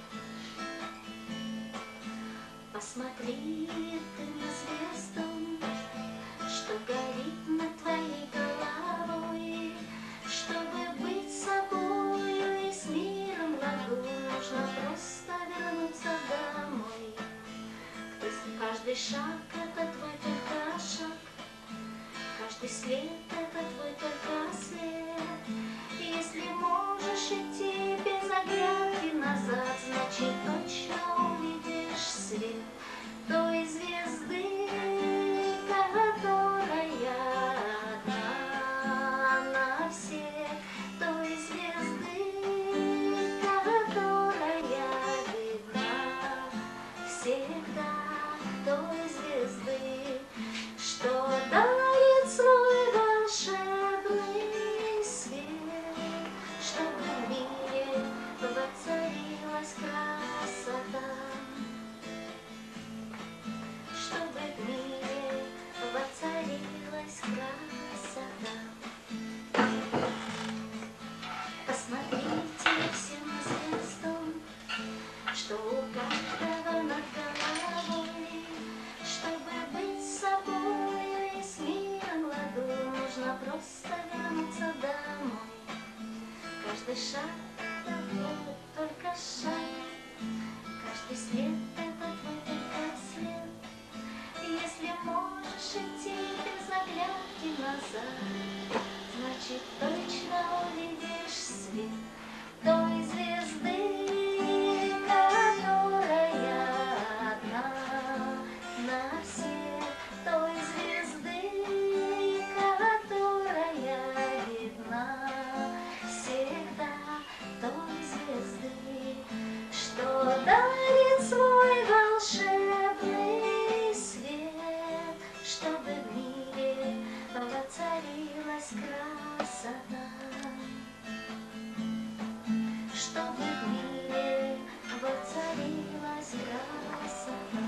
Посмотри ты на звезду, что горит над твоей головой, чтобы быть собою и с миром в ладу, нужно просто вернуться домой. Каждый шаг — это твой только шаг, каждый след — это твой только след. Если можешь идти без оглядки назад, значит точно увидишь свет той звезды, которая одна на всех, той звезды, которая видна всегда, той звезды, что дарит свой волшебный свет, чтобы в мире воцарилась красота, чтобы в мире воцарилась красота. Посмотрите все на звезду, что у каждого над головой, чтобы быть собой и с миром в ладу, нужно просто вернуться домой. Каждый шаг — это твой только шаг, каждый след — это твой только след. Если можешь идти без оглядки назад, значит точно увидишь свет той звезды, которая одна на всех, той звезды, которая видна всегда, той звезды, что дарит свой волшебный свет, чтобы в мире воцарилась красота, чтобы в мире воцарилась красота.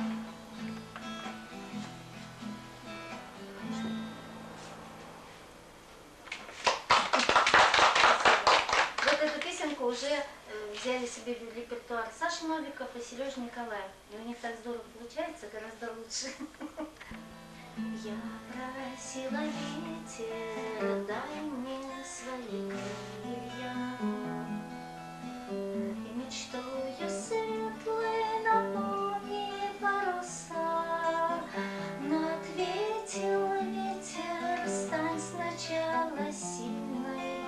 Вот эту песенку уже э, взяли себе в репертуар Саша Новиков и Сережа Николаев. И у них так здорово получается, гораздо лучше. Я просила ветер, дай мне свои крылья, и мечтою светлой наполни паруса. Но ответил ветер, стань сначала сильной,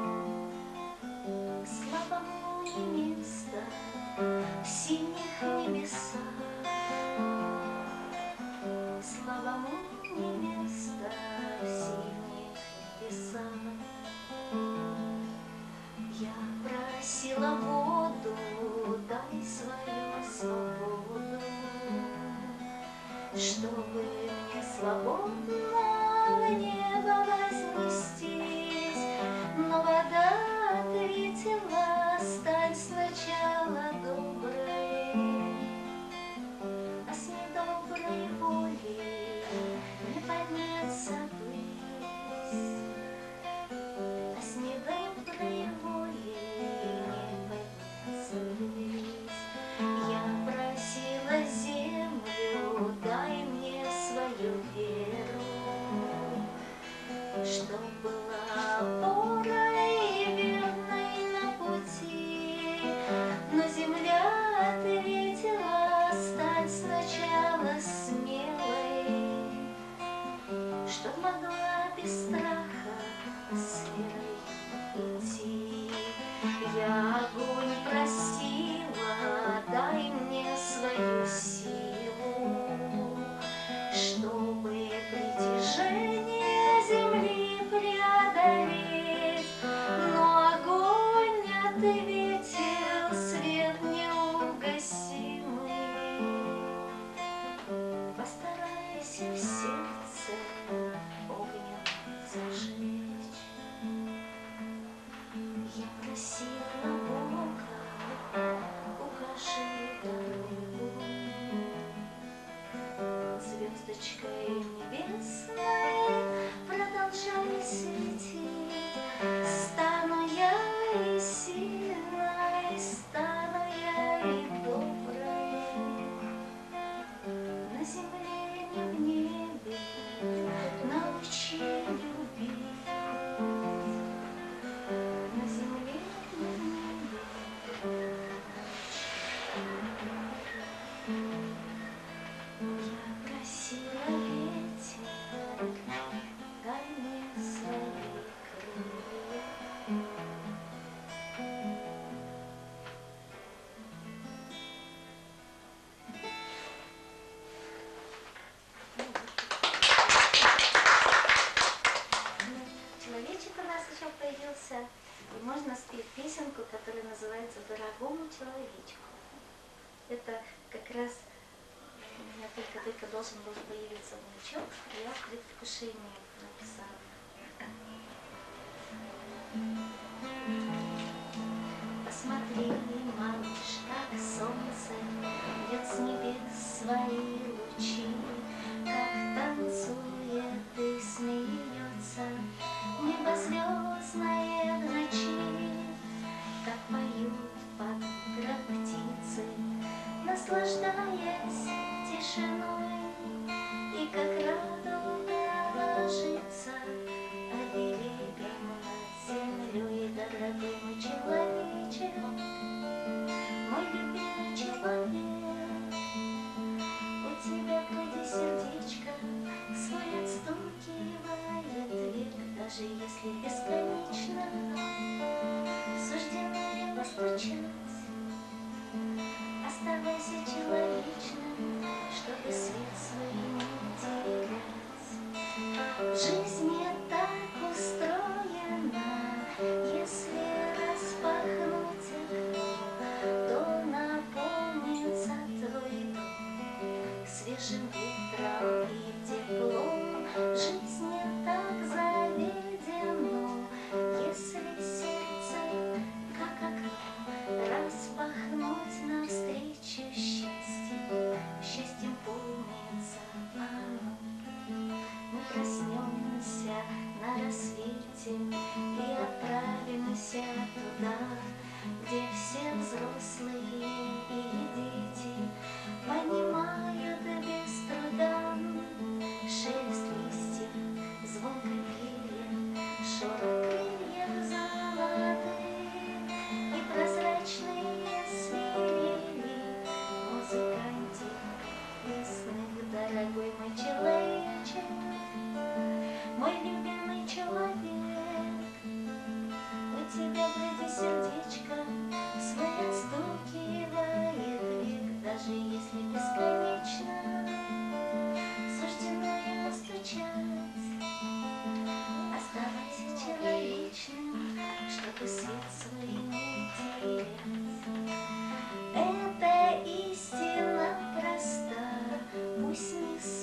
слабому не место в синих небесах, слабому не место в синих чтобы мне свободно в небо вознестись. Но вода ответила: стань сначала доброй, а с недоброй волей не подняться ввысь, а с недоброй волей не подняться ввысь. Я просила землю: дай мне свою веру, чтоб была опорой и верной на пути. Но земля ответила: стань сначала смелой, чтоб могла без страха с верой идти. Я огонь просила: дай мне свою силу, чтобы притяжение земли преодолеть. Но огонь ответил: свет неугасимый, постарайся в сердце огнем зажечь. Я просила Бога: укажи дорогу звездочкой небесной, продолжай светить. Стану я и сильной, стану я и доброй, на земле не в небе научи любить, на земле не в небе научи. Я просила ветер: дай мне свои крылья. Человечек у нас еще появился, и можно спеть песенку, которая называется «Дорогому человечку». Это как раз у меня только-только должен был появиться внучок, и я в предвкушении написала. Посмотри, малыш, как солнце льет с небес свои лучи, как танцует и смеется небо звездное в ночи, как поют под утро птицы, наслаждаясь тишиной, и как радуга ложится оберегом над землей. Дорогой мой человечек, мой любимый человек, у тебя в груди сердечко свой отстукивает век. Даже если бесконечно суждено его стучать, оставайся человечным, чтобы свет свой не терять. Жизнь не так устроена: если распахнуть окно, то наполнится твой дом свежим ветром и теплом. Жизнь не так заведено: если сердце, как окно, распахнуть навстречу счастью, счастьем полнится оно. Мы проснемся на рассвете и отправимся туда, где все взрослые и дети понимают без труда шелест листьев, звон крыльев, шорох крыльев золотых и прозрачные свирели музыкантов лесных. Дорогой мой человечек, мой любимый человек, у тебя в груди сердечко свой отстукивает век. Даже если бесконечно суждено ему стучать, оставайся человечным, чтобы свет свой не терять. Эта истина проста, пусть не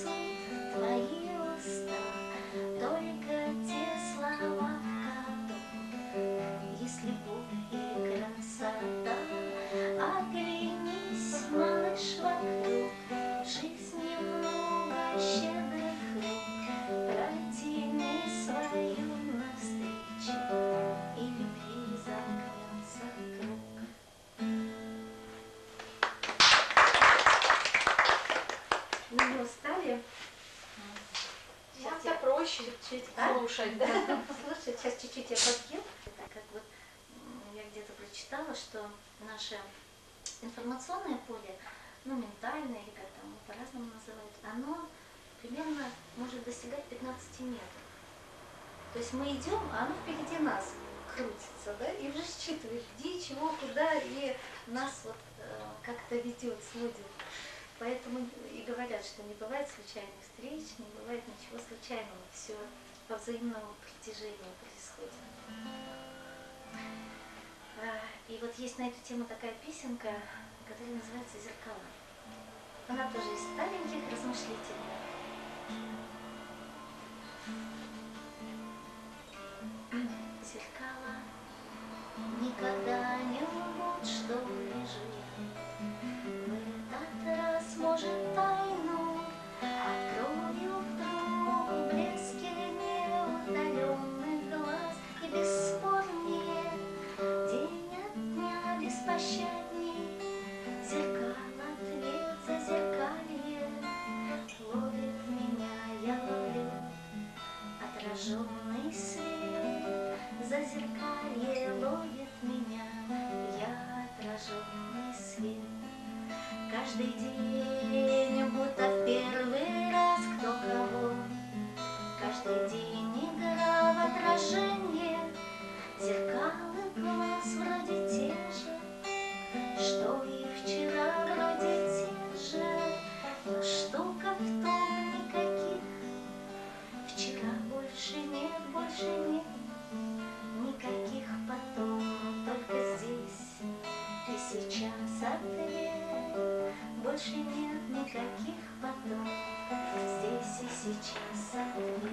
мы не устали. Сейчас проще чуть-чуть слушать, да? Слушай, сейчас чуть-чуть я подпью. Как вот я где-то прочитала, что наше информационное поле, ну, ментальное, или как там по-разному называют, оно примерно может достигать пятнадцати метров. То есть мы идем, а оно впереди нас крутится, да, и уже считывает, где, чего, куда, и нас вот э, как-то ведет, сводит. Поэтому и говорят, что не бывает случайных встреч, не бывает ничего случайного, все по взаимному притяжению происходит. И вот есть на эту тему такая песенка, которая называется «Зеркала». Она тоже из стареньких, размышлительных. Зеркала никогда не лгут, что лежит. В этот раз, может, тайну открою вдруг блески неудаленных глаз. И бесспорнее, день от дня беспощадней, зеркало ответ за зеркалье ловит меня, я ловлю отраженный свет. За зеркалье ловит меня, я отраженный свет. Каждый день, будто в первый раз кто кого, каждый день игра в отражение. Зеркалы глаз вроде те же, что и вчера, вроде те же. Но штука в том, никаких вчера больше нет, больше нет. Никаких потом, только здесь и сейчас ответ. Больше нет никаких потом, здесь и сейчас ответ.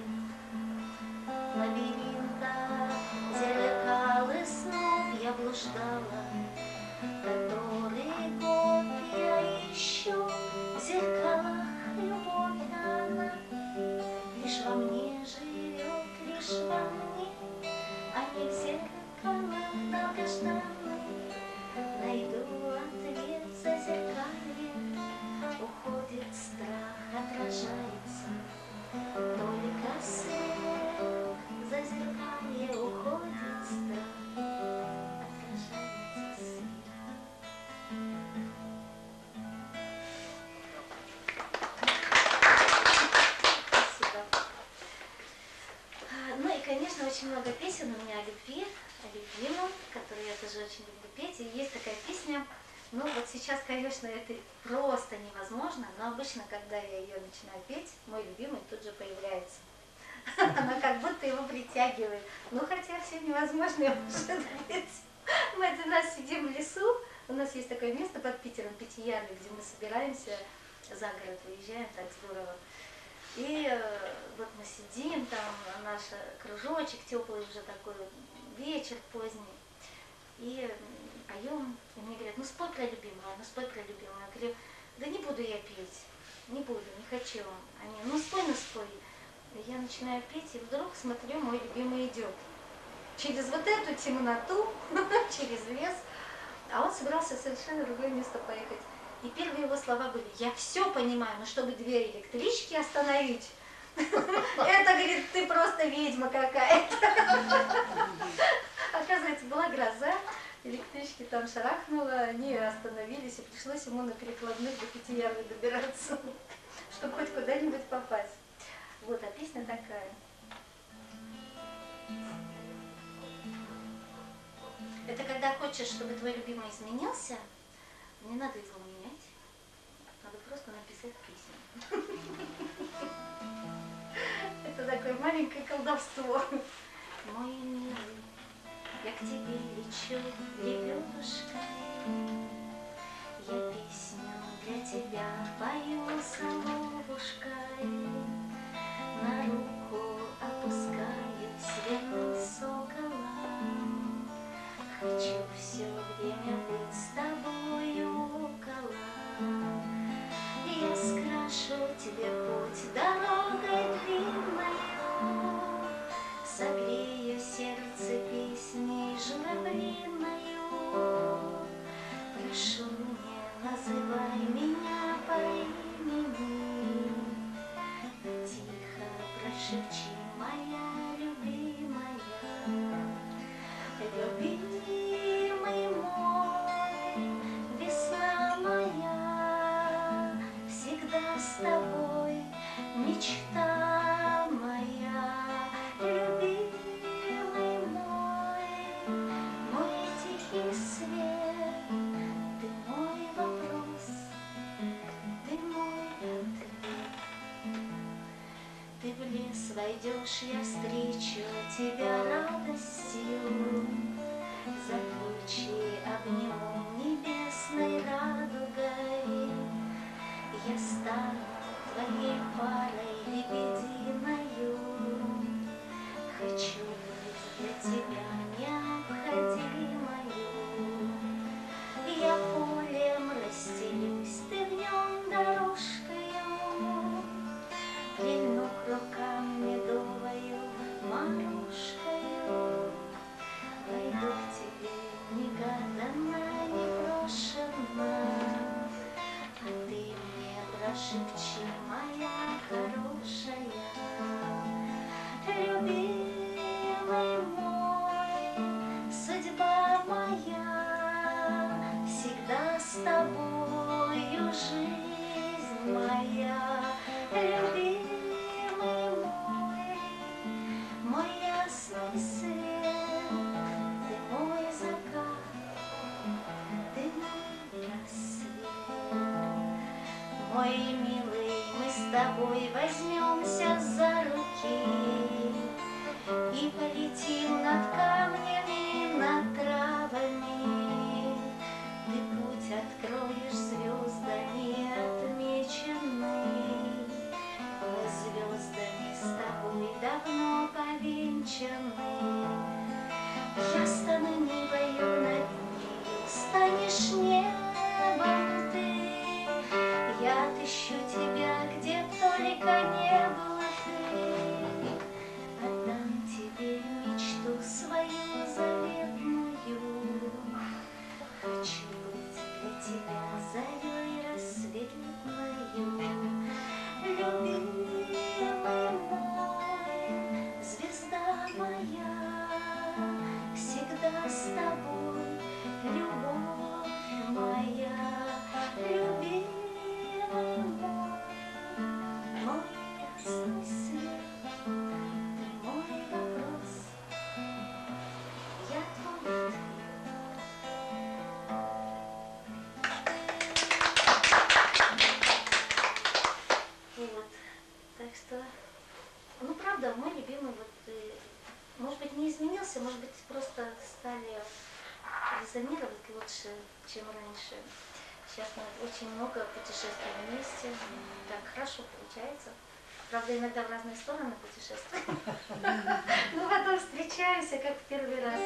Лабиринта зеркал и снов я блуждала, который год я ищу. В зеркалах любовь она лишь во мне живет, лишь во мне. А не в зеркалах долгожданных найду ответ. За зеркалье уходит страх, отражается только свет. За зеркалье уходит страх, отражается свет. Спасибо. Ну и, конечно, очень много песен у меня о любви, о любимом, которую я тоже очень люблю петь. И есть такая песня, ну вот сейчас, конечно, это просто невозможно, но обычно, когда я ее начинаю петь, мой любимый тут же появляется. Она как будто его притягивает. Ну, хотя все невозможно, может быть. Мы один раз сидим в лесу, у нас есть такое место под Питером, Пятиярный, где мы собираемся, за город выезжаем, так здорово. И э, вот мы сидим, там наш кружочек теплый уже такой, вечер поздний, и поем, и мне говорят, ну спой про любимого, ну спой про любимого. Я говорю, да не буду я петь, не буду, не хочу. Они, ну спой, ну спой. И я начинаю петь, и вдруг смотрю, мой любимый идет. Через вот эту темноту, через лес, а он собирался в совершенно другое место поехать. И первые его слова были, я все понимаю, но чтобы две электрички остановить, это, говорит, ты просто ведьма какая-то. Оказывается, была гроза, электрички там шарахнуло, они остановились, и пришлось ему на перекладных до Пятиярной добираться, чтобы хоть куда-нибудь попасть. Вот, а песня такая. Это когда хочешь, чтобы твой любимый изменился, не надо его менять, надо просто написать песню. Это такое маленькое колдовство. Мой милый, я к тебе лечу лепешкой, я песню для тебя пою соловушкой, на руку опускаюсь светлым соколом. Хочу все время быть с тобою около. Я скрашу тебе путь дорогой длинною, согрею сердце песней журавлиною. Прошу, не называй меня по имени, прошепчи, моя любимая, любимый мой, весна моя, всегда с тобой, мечта моя, любимый мой, мой тихий свет, ты мой вопрос, ты мой ответ. Ты в лес войдешь, я встречу тебя радостью, за плечи обниму небесной радугой. Я стану твоей парой лебединою, хочу быть для тебя необходимою. Я полем расстелюсь, ты в нем дорожкою, прильну к рукам медовою макушкою, войду к тебе негаданно, непрошенно, а ты мне прошепчи, моя хорошая, любимый мой, судьба моя, всегда с тобою жизнь моя, любимый мой, мой ясный свет, ты мой закат, ты мой рассвет. Мой милый, мы с тобой возьмемся за руки и полетим над камнями, над травами. Ты путь откроешь звездами отмеченный, мы звездами с тобой давно повенчаны. Я стану нивою над нею, станешь небом ты. Я отыщу тебя, где только не был ты. Отдам тебе мечту свою заветную. Хочу быть для тебя зарей рассветною. Любимый мой, звезда моя, всегда с тобой, любовь моя, любимый мой, мой ясный свет, ты мой вопрос, я твой ответ. Вот, так что, ну правда, мой любимый вот, э, может быть, не изменился, может быть, просто стали резонировать лучше, чем раньше. Сейчас мы очень много путешествуем вместе, так хорошо получается. Правда, иногда в разные стороны путешествуем. Но потом встречаемся, как в первый раз.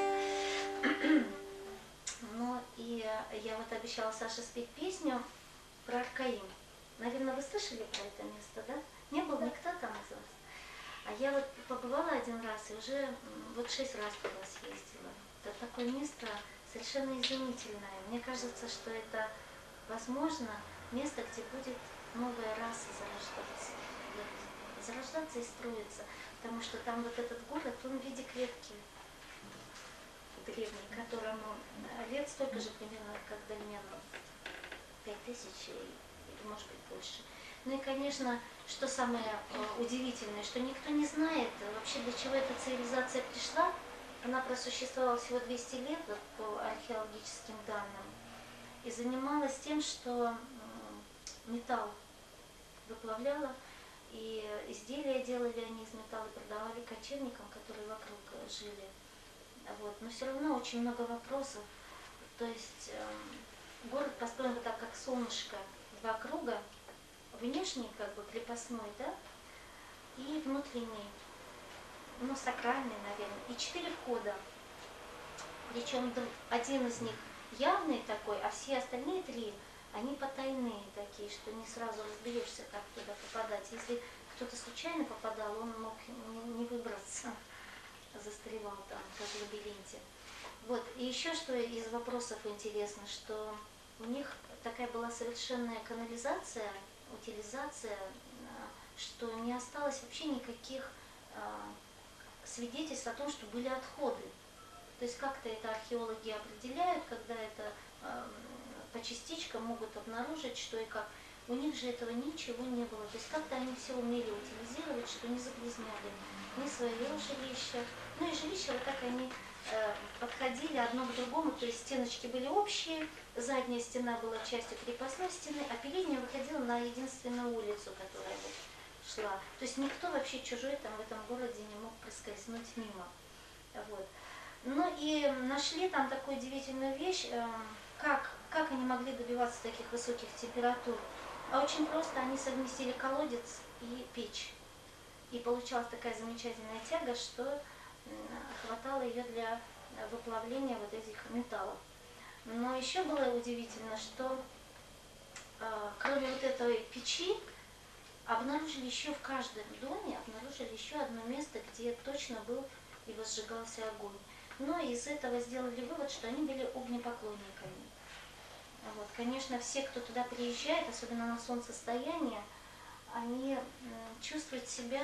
Ну и я вот обещала Саше спеть песню про Аркаим. Наверное, вы слышали про это место, да? Не был никто там из вас? А я вот побывала один раз и уже вот шесть раз туда съездила. Это такое место совершенно изумительное. Мне кажется, что это, возможно, место, где будет новая раса зарождаться. Вот, зарождаться и строиться. Потому что там вот этот город, он в виде клетки древней, которому лет столько же примерно, как Дальмену. Пять тысяч или, может быть, больше. Ну и, конечно, что самое э, удивительное, что никто не знает вообще, для чего эта цивилизация пришла. Она просуществовала всего двести лет, вот, по археологическим данным, и занималась тем, что э, металл выплавляла, и изделия делали они из металла, продавали кочевникам, которые вокруг жили. Вот. Но все равно очень много вопросов. То есть э, город построен вот так, как солнышко, два круга. Внешний, как бы, крепостной, да, и внутренний, ну, сакральный, наверное, и четыре входа. Причем один из них явный такой, а все остальные три, они потайные такие, что не сразу разберешься, как туда попадать. Если кто-то случайно попадал, он мог не выбраться, застревал там, как в лабиринте. Вот, и еще что из вопросов интересно, что у них такая была совершенная канализация, утилизация, что не осталось вообще никаких свидетельств о том, что были отходы. То есть как-то это археологи определяют, когда это э, по частичкам могут обнаружить, что и как. У них же этого ничего не было. То есть как-то они все умели утилизировать, что не загрязняли ни свое жилище. Ну и жилища вот так они э, подходили одно к другому, то есть стеночки были общие, задняя стена была частью крепостной стены, а передняя выходила на единственную улицу, которая вот шла. То есть никто вообще чужой там в этом городе не мог проскользнуть мимо. Вот. Ну и нашли там такую удивительную вещь, э, как, как они могли добиваться таких высоких температур. А очень просто, они совместили колодец и печь. И получалась такая замечательная тяга, что хватало ее для выплавления вот этих металлов. Но еще было удивительно, что э, кроме вот этой печи, обнаружили еще в каждом доме, обнаружили еще одно место, где точно был и возжигался огонь. Но из этого сделали вывод, что они были огнепоклонниками. Вот. Конечно, все, кто туда приезжает, особенно на солнцестояние, они чувствуют себя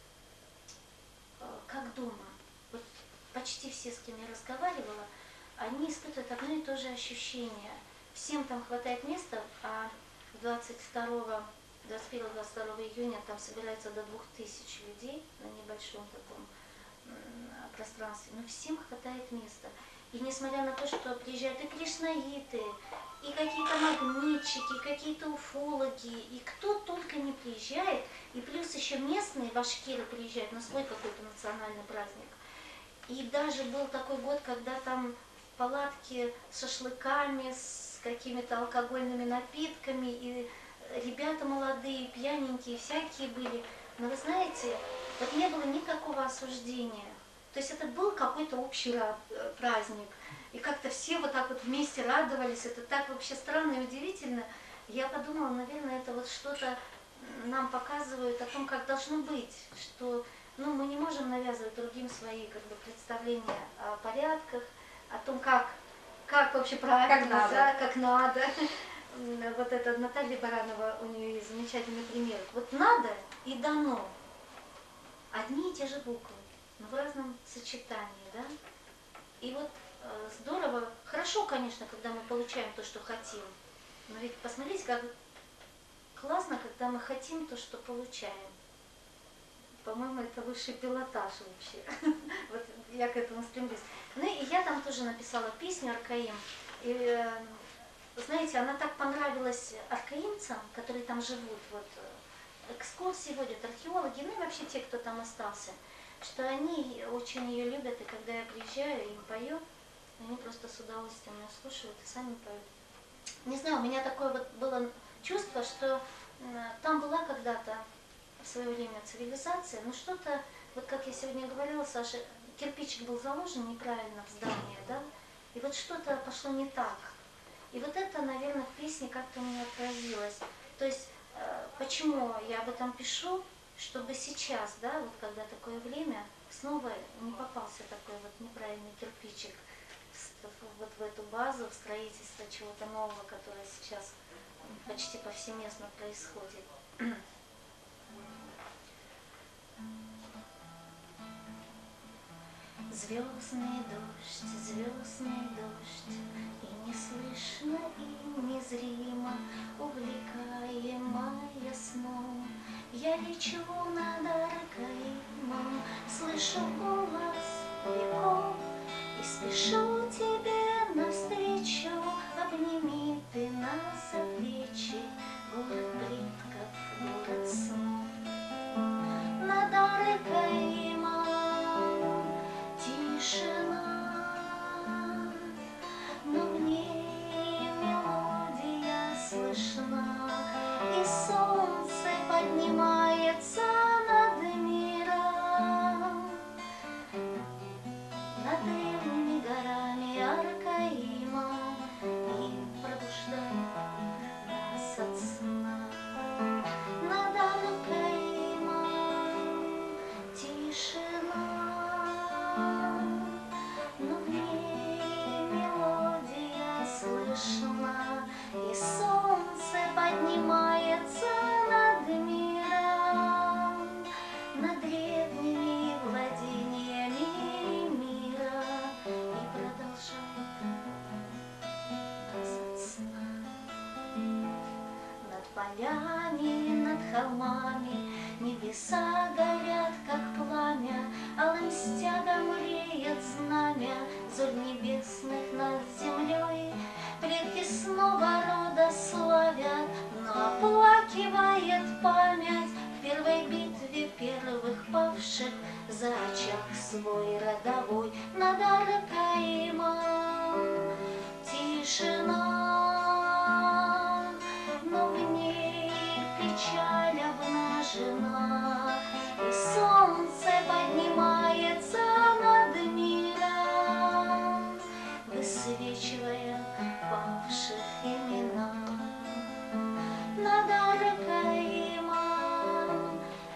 как дома. Вот почти все, с кем я разговаривала, они испытывают одно и то же ощущение. Всем там хватает места, а двадцать первого двадцать второго июня там собирается до двух тысяч людей на небольшом таком пространстве, но всем хватает места. И несмотря на то, что приезжают и кришнаиты, и какие-то магнитчики, и какие-то уфологи, и кто только не приезжает, и плюс еще местные башкиры приезжают на свой какой-то национальный праздник. И даже был такой год, когда там палатки с шашлыками, с какими-то алкогольными напитками, и ребята молодые, пьяненькие, всякие были. Но вы знаете, вот не было никакого осуждения. То есть это был какой-то общий праздник. И как-то все вот так вот вместе радовались. Это так вообще странно и удивительно. Я подумала, наверное, это вот что-то нам показывает о том, как должно быть. Что ну, мы не можем навязывать другим свои как бы, представления о порядках, о том, как, как вообще правильно, как надо. Да, как надо. Вот это Наталья Баранова, у нее есть замечательный пример. Вот надо и дано. Одни и те же буквы, но в разном сочетании, да? И вот э, здорово, хорошо, конечно, когда мы получаем то, что хотим. Но ведь посмотрите, как классно, когда мы хотим то, что получаем. По-моему, это высший пилотаж вообще. Вот я к этому стремлюсь. Ну и я там тоже написала песню «Аркаим». И, э, знаете, она так понравилась аркаимцам, которые там живут. Вот, экскурсии водят археологи, ну и вообще те, кто там остался, что они очень ее любят, и когда я приезжаю, им пою, они просто с удовольствием меня слушают и сами поют. Не знаю, у меня такое вот было чувство, что там была когда-то в свое время цивилизация, но что-то, вот как я сегодня говорила, Саша, кирпичик был заложен неправильно в здание, да, и вот что-то пошло не так. И вот это, наверное, в песне как-то у меня отразилось. То есть, почему я об этом пишу, чтобы сейчас, да, вот когда такое время, снова не попался такой вот неправильный кирпичик вот в эту базу, в строительство чего-то нового, которое сейчас почти повсеместно происходит. Звездный дождь, звездный дождь, и не слышно, и незримо, увлекаемая сном, я лечу над Аркаимом, слышу голос веков, и спешу тебе навстречу, обними ты нас за плечи, город предков, город снов. Над Аркаимом тишина, но в ней мелодия слышна, и солнце поднимается над миром, над древними горами Аркаима, и пробуждает нас от сна. Над Аркаимом тишина, но в ней мелодия слышна, и солнце поднимается над миром, синие над холмами, небеса горят, как пламя, алым стягом реет знамя зорь небесных над землей. Предки снова рода славят, но оплакивает память в первой битве первых павших за очаг свой родовой. Над Аркаимом тишина, но в ней печаль обнажена, и солнце поднимается над миром, высвечивая павших имена. Над Аркаимом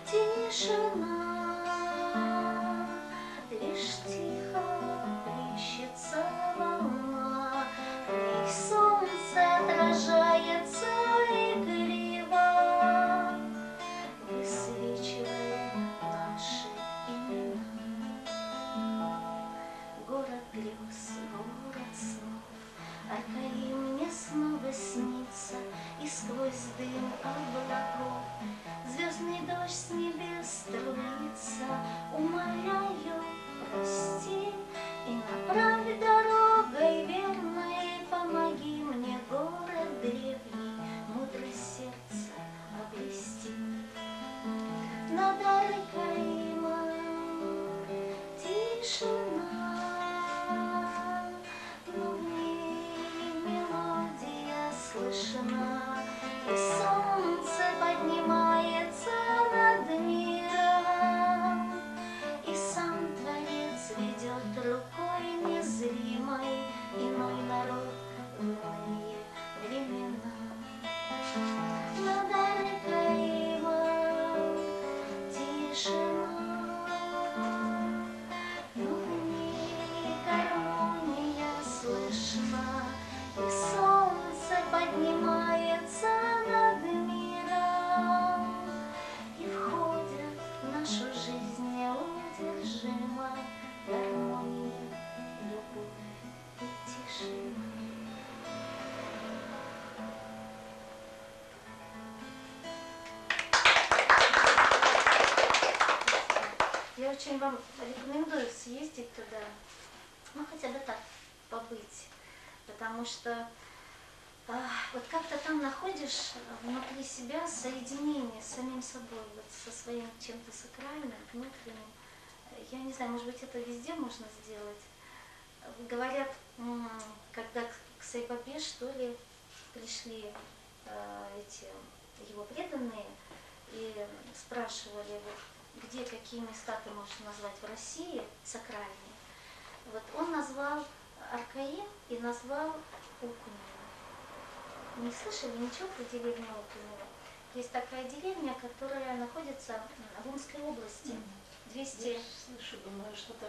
тишина, лишь тихо плещется волна, в ней солнце отражается игриво, высвечивая наши имена. Город грез, город снов, Аркаим мне снова снится, и сквозь дым облаков звездный дождь с небес струится. Умоляю, прости и направь дорогой верной, помоги мне, город древний, мудрость сердца обрести. Над Аркаимом тишина, но в ней мелодия слышна, и солнце поднимается над миром, и сам Творец ведет рукой незримой иной народ в иные времена. Над Аркаимом тишина, но в ней гармония слышна, и солнце поднимается над миром, и входит в нашу жизнь неудержимо гармония, любовь и тишина. Я очень вам рекомендую съездить туда, ну хотя бы так побыть, потому что а, вот как-то там находишь внутри себя соединение с самим собой, вот со своим чем-то сакральным, внутренним. Я не знаю, может быть, это везде можно сделать. Говорят, когда к Сайбабе, что ли, пришли э, эти его преданные и спрашивали, вот, где, какие места ты можешь назвать в России сакральные. Вот он назвал Аркаим и назвал Окунево. Не слышали ничего про деревню Окунево? Есть такая деревня, которая находится в Омской области. двести, слышу, думаю, что-то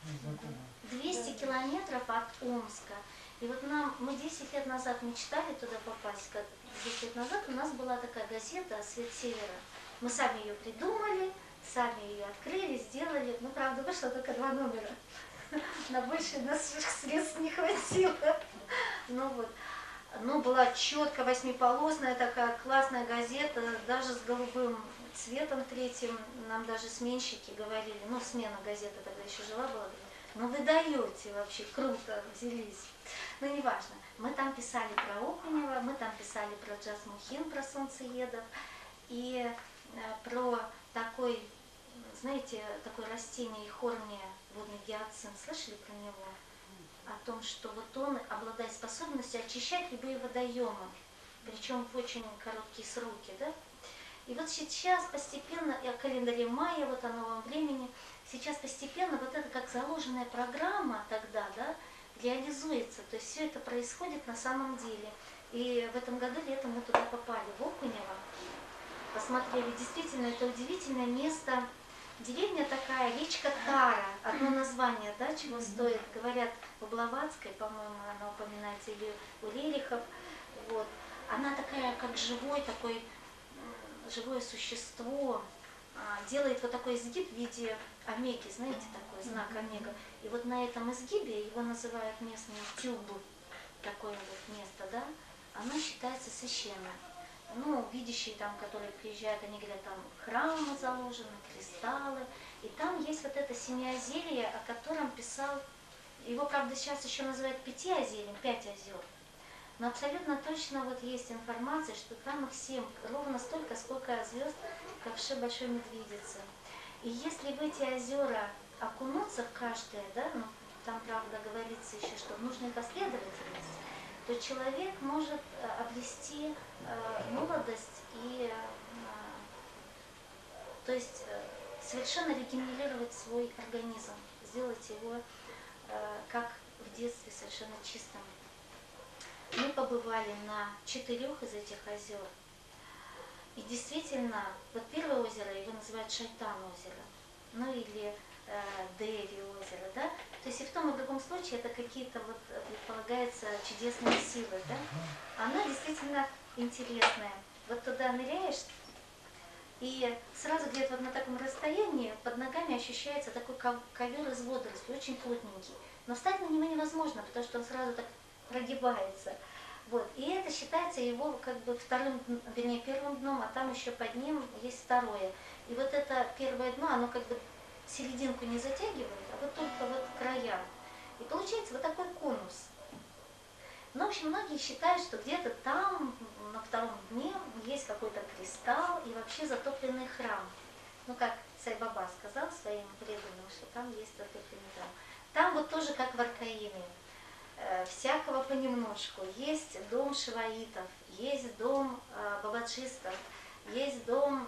двести километров от Омска. И вот нам, мы десять лет назад мечтали туда попасть. Как десять лет назад у нас была такая газета «Свет Севера». Мы сами ее придумали, сами ее открыли, сделали. Ну, правда, вышло только два номера. На больше наших средств не хватило. Ну вот. Ну, была четко восьмиполосная такая классная газета, даже с голубым цветом третьим. Нам даже сменщики говорили, ну, смена газеты тогда еще жила была, ну, вы даете вообще, круто взялись. Ну, неважно. Мы там писали про Окунева, мы там писали про Джасмухин, про солнцеедов, и про такой, знаете, такое растение ихорния, водный гиацинт. Слышали про него? О том, что вот он обладает способностью очищать любые водоемы, причем в очень короткие сроки, да? И вот сейчас постепенно, о календаре мая, вот о новом времени, сейчас постепенно вот это как заложенная программа тогда, да, реализуется. То есть все это происходит на самом деле. И в этом году летом мы туда попали, в Окунево, посмотрели. Действительно, это удивительное место. Деревня такая, речка Тара, одно название, да, чего стоит. Говорят, в Блаватской, по-моему, она упоминается, или у Рерихов. Вот. Она такая, как живой такой, живое существо, делает вот такой изгиб в виде омеги, знаете, такой знак омега. И вот на этом изгибе, его называют местные тюбы, такое вот место, да, оно считается священным. ну, видящие там, которые приезжают, они говорят, там храмы заложены, кристаллы. И там есть вот это семиозерье, о котором писал, его, правда, сейчас еще называют пятиозерьем, пять озер. Но абсолютно точно вот есть информация, что там их семь, ровно столько, сколько звезд в ковше Большой Медведицы. И если в эти озера окунуться в каждое, да, ну, там, правда, говорится еще, что нужна последовательность, то человек может обрести э, молодость и, э, то есть, э, совершенно регенерировать свой организм, сделать его э, как в детстве совершенно чистым. Мы побывали на четырех из этих озер. И действительно, вот первое озеро, его называют Шайтан озеро, ну или э, Деви озеро, да? То есть и в том и в другом случае это какие-то, вот, предполагается, чудесные силы, да? Оно действительно интересное. Вот туда ныряешь, и сразу где-то вот на таком расстоянии под ногами ощущается такой ковер из водорослей, очень плотненький. Но встать на него невозможно, потому что он сразу так прогибается. Вот. И это считается его как бы вторым, вернее, первым дном, а там еще под ним есть второе. И вот это первое дно, оно как бы серединку не затягивает, а вот только вот края. И получается вот такой конус. Но, в общем, многие считают, что где-то там, на втором дне, есть какой-то кристалл и вообще затопленный храм. Ну, как Сай-Баба сказал своим преданным, что там есть затопленный храм. Там вот тоже как в Аркаиме. Всякого понемножку. Есть дом шиваитов, есть дом э, бабаджистов, есть дом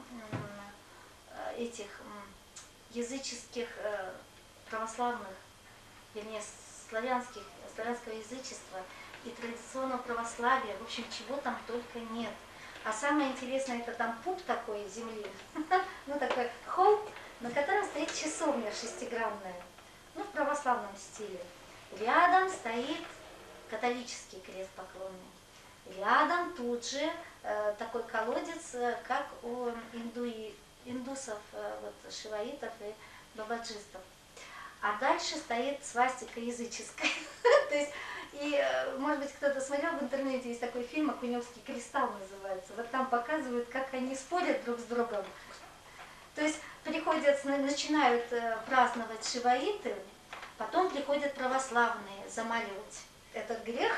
э, этих э, языческих э, православных, вернее, славянских, славянского язычества и традиционного православия. В общем, чего там только нет. А самое интересное, это там пуп такой земли, ну такой холм, на котором стоит часовня шестигранная, ну в православном стиле. Рядом стоит католический крест поклонный. Рядом тут же э, такой колодец, э, как у индуи, индусов, э, вот, шиваитов и бабаджистов. А дальше стоит свастика языческая. То есть, и, э, может быть, кто-то смотрел в интернете, есть такой фильм «Окуневский кристалл» называется. Вот там показывают, как они спорят друг с другом. То есть приходят, начинают э, праздновать шиваиты, потом приходят православные замаливать этот грех,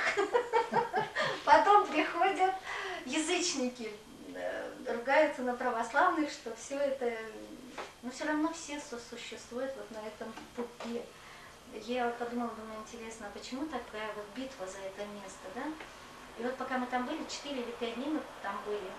потом приходят язычники, ругаются на православных, что все это, но все равно все сосуществуют вот на этом пути. Я подумала, думаю, интересно, а почему такая вот битва за это место, да? И вот пока мы там были, четыре или пять дней мы там были,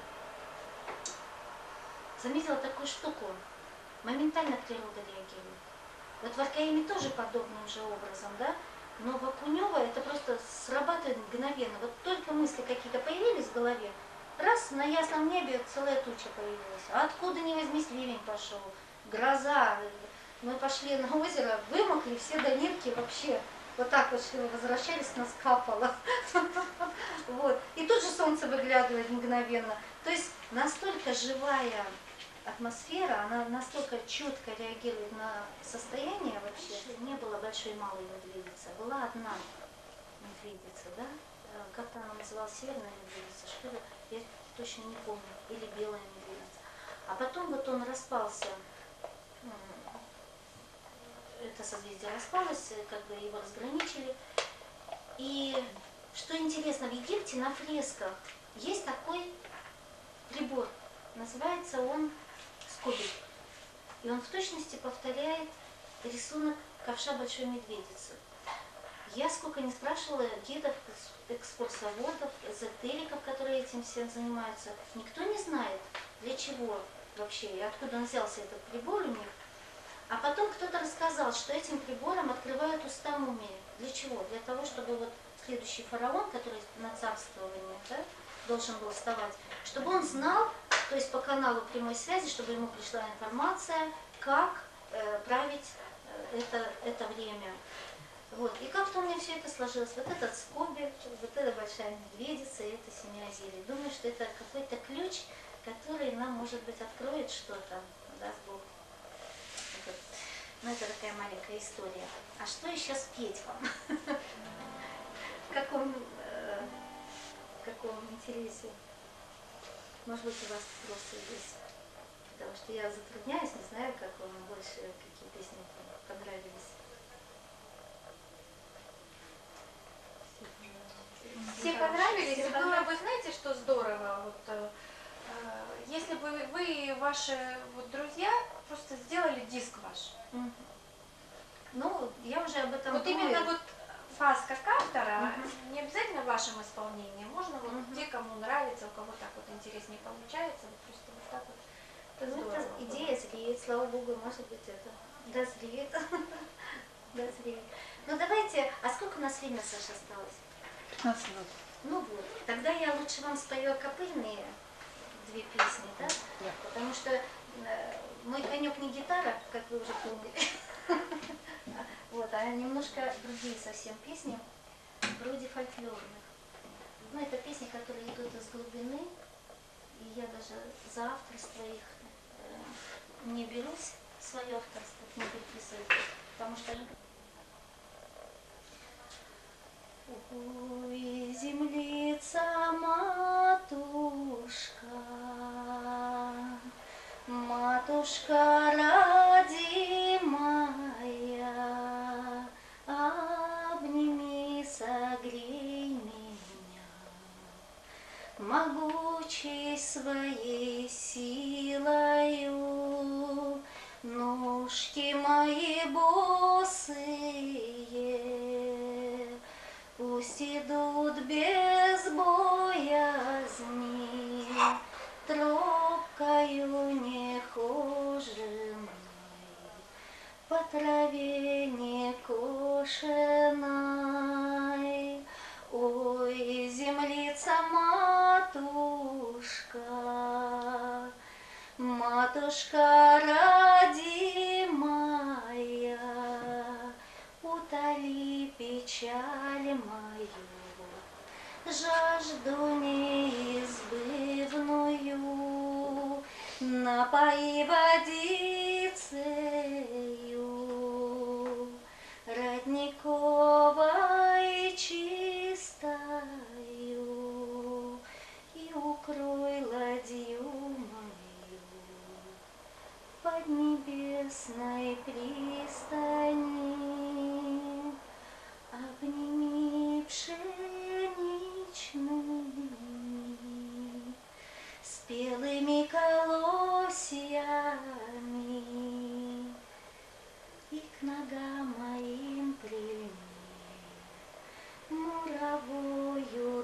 заметила такую штуку, моментально природа реагирует. Вот в Аркаиме тоже подобным же образом, да? Но в Окунево это просто срабатывает мгновенно. Вот только мысли какие-то появились в голове, раз, на ясном небе целая туча появилась. А откуда ни возьмись, ливень пошел, гроза. Мы пошли на озеро, вымокли все до нитки вообще. Вот так вот шли, возвращались, нас капало. Вот. И тут же солнце выглядывает мгновенно. То есть настолько живая атмосфера, она настолько четко реагирует на состояние вообще. Не было большой и малой медведицы, была одна медведица, да? Как-то она называлась северная медведица, что ли, я точно не помню, или белая медведица. А потом вот он распался, это созвездие распалось, как бы его разграничили. И что интересно, в Египте на фресках есть такой прибор, называется он скобель. И он в точности повторяет рисунок ковша Большой Медведицы. Я сколько не спрашивала гидов, экскурсоводов, эзотериков, которые этим всем занимаются, никто не знает, для чего вообще и откуда он взялся, этот прибор у них. А потом кто-то рассказал, что этим прибором открывают уста мумии. Для чего? Для того, чтобы вот следующий фараон, который на царствование, да, должен был вставать, чтобы он знал, то есть по каналу прямой связи, чтобы ему пришла информация, как э, править э, это, это время. Вот. И как-то у меня все это сложилось. Вот этот скобель, вот эта большая медведица и это семиозерье. Думаю, что это какой-то ключ, который нам, может быть, откроет что-то, даст Бог. Это, ну, это такая маленькая история. А что еще спеть вам? В каком, э, каком интересе? Может быть, у вас вопросы есть? Потому что я затрудняюсь, не знаю, как вам больше, какие песни понравились. Все понравились. Все понравились. Вы знаете, что здорово? Вот, э, если бы вы и ваши вот, друзья просто сделали диск ваш. Mm-hmm. Ну, я уже об этом вот думаю. Именно вот вас как автора, uh-huh. не обязательно в вашем исполнении, можно вот uh-huh. те, кому нравится, у кого так вот интереснее получается, вот просто вот так вот. Это ну, здорово. Это идея зреет, слава богу, может быть, это дозреет. дозреет. Ну давайте, а сколько у нас времени, Саша, осталось? пятнадцать минут. Ну вот, тогда я лучше вам спою акапельные две песни, да? Yeah. Потому что э, мой конек не гитара, как вы уже поняли. Вот, а немножко другие совсем песни, вроде фольклорных. Ну, это песни, которые идут из глубины, и я даже за авторство их э, не берусь, свое авторство не приписываю, потому что... Ой, землица, матушка, матушка родимая, обними, согрей меня, могучей своей силою, ножки мои босые, пусть идут без боязни, тропкою нехоженой, по траве некошенной. Ой, землица, матушка, матушка родимая, утоли печаль мою, жажду неизбывную, напои водицею родниковой чистою, и укрой ладью мою под небесной пристани, обними пшеничными спелыми колосьями, и к ногам моим прими муровою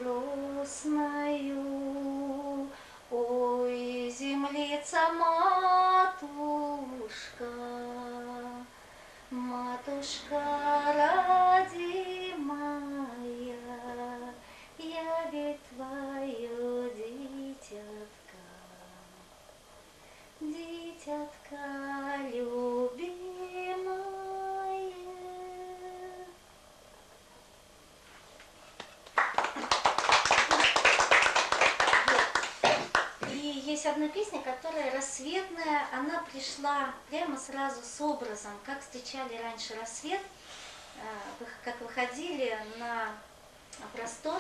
росною. Ой, землица, матушка, матушка родимая, я ведь твое дитятка, дитятка любимая. Есть одна песня, которая рассветная, она пришла прямо сразу с образом, как встречали раньше рассвет, как выходили на простор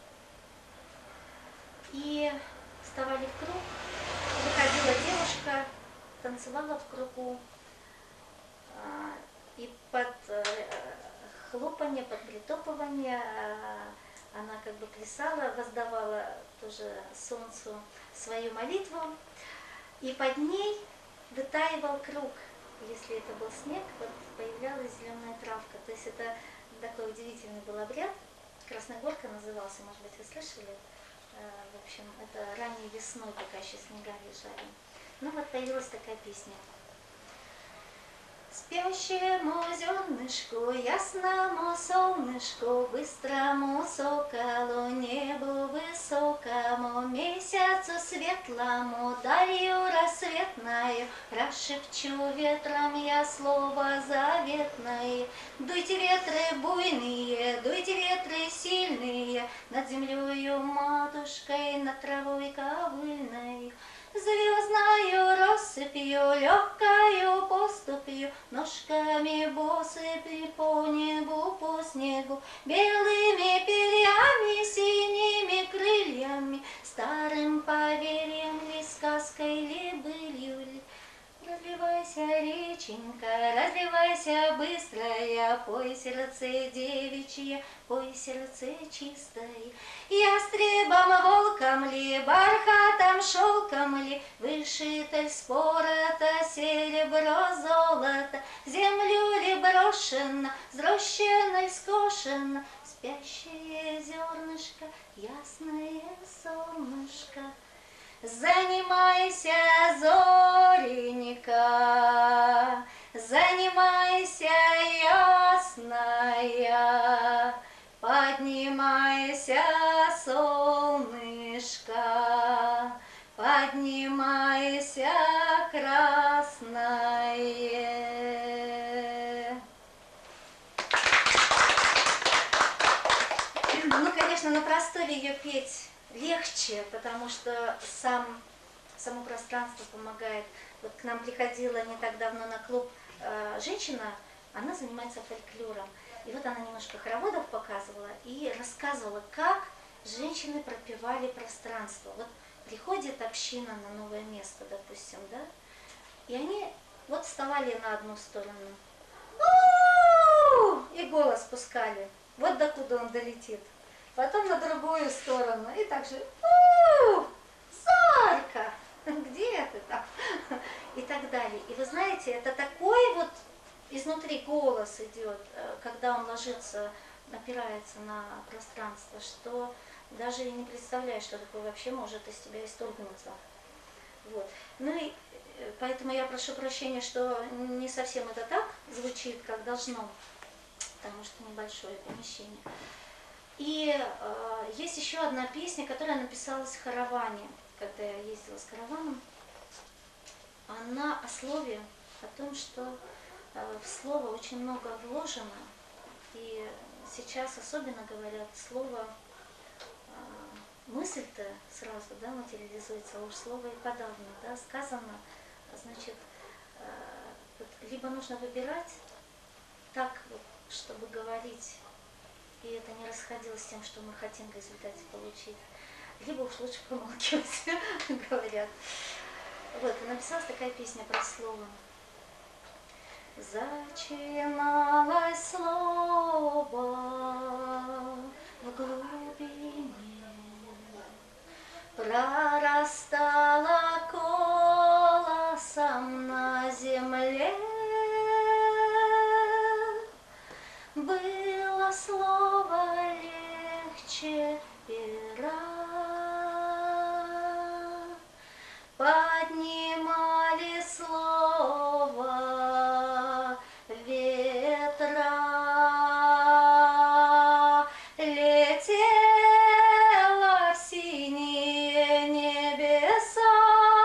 и вставали в круг, выходила девушка, танцевала в кругу, и под хлопанье, под притопывание она как бы плясала, воздавала тоже солнцу свою молитву, и под ней вытаивал круг. Если это был снег, вот появлялась зеленая травка. То есть это такой удивительный был обряд. Красногорка назывался, может быть, вы слышали? В общем, это ранней весной, пока еще снега лежали. Ну вот появилась такая песня. Спящему зернышку, ясному солнышку, быстрому соколу, небу высокому, месяцу светлому, далью рассветною, прошепчу ветром я слово заветное. Дуйте ветры буйные, дуйте ветры сильные, над землею матушкой, над травой ковыльной. Звездною россыпью, легкою поступью, ножками босыпи по небу, по снегу, белыми перьями, синими крыльями, старым поверьем рученька, разливайся быстрая, пой сердце девичье, пой сердце чистое. Ястребом, волком ли, бархатом, шелком ли, вышито спорото, серебро, золото, землю ли брошено, взрощено, скошено, спящее зернышко, ясное солнышко. Занимайся, зоренька, занимайся, ясная, поднимайся, солнышко, поднимайся, красное. Ну, конечно, на просторе ее петь легче, потому что сам, само пространство помогает. Вот к нам приходила не так давно на клуб э, женщина, она занимается фольклором. И вот она немножко хороводов показывала и рассказывала, как женщины пропевали пространство. Вот приходит община на новое место, допустим, да, и они вот вставали на одну сторону и голос пускали, вот докуда он долетит. Потом на другую сторону, и также у-у-у, Зарька, где ты там? И так далее. И вы знаете, это такой вот изнутри голос идет, когда он ложится, опирается на пространство, что даже и не представляешь, что такое вообще может из тебя истолкнуться. Вот. Ну и поэтому я прошу прощения, что не совсем это так звучит, как должно, потому что небольшое помещение. И э, есть еще одна песня, которая написалась в Хараване, когда я ездила с караваном. Она о слове, о том, что э, в слово очень много вложено. И сейчас особенно говорят слово, э, мысль-то сразу, да, материализуется, а уж слово и подавно, да, сказано, значит, э, вот, либо нужно выбирать так, вот, чтобы говорить, и это не расходилось с тем, что мы хотим в результате получить, либо уж лучше помалкивать, говорят. Вот, и написалась такая песня про слово. Зачиналось слово в глубине, прорастало колосом на земле. Было слово легче пера, поднимали слово ветра, летело в синие небеса,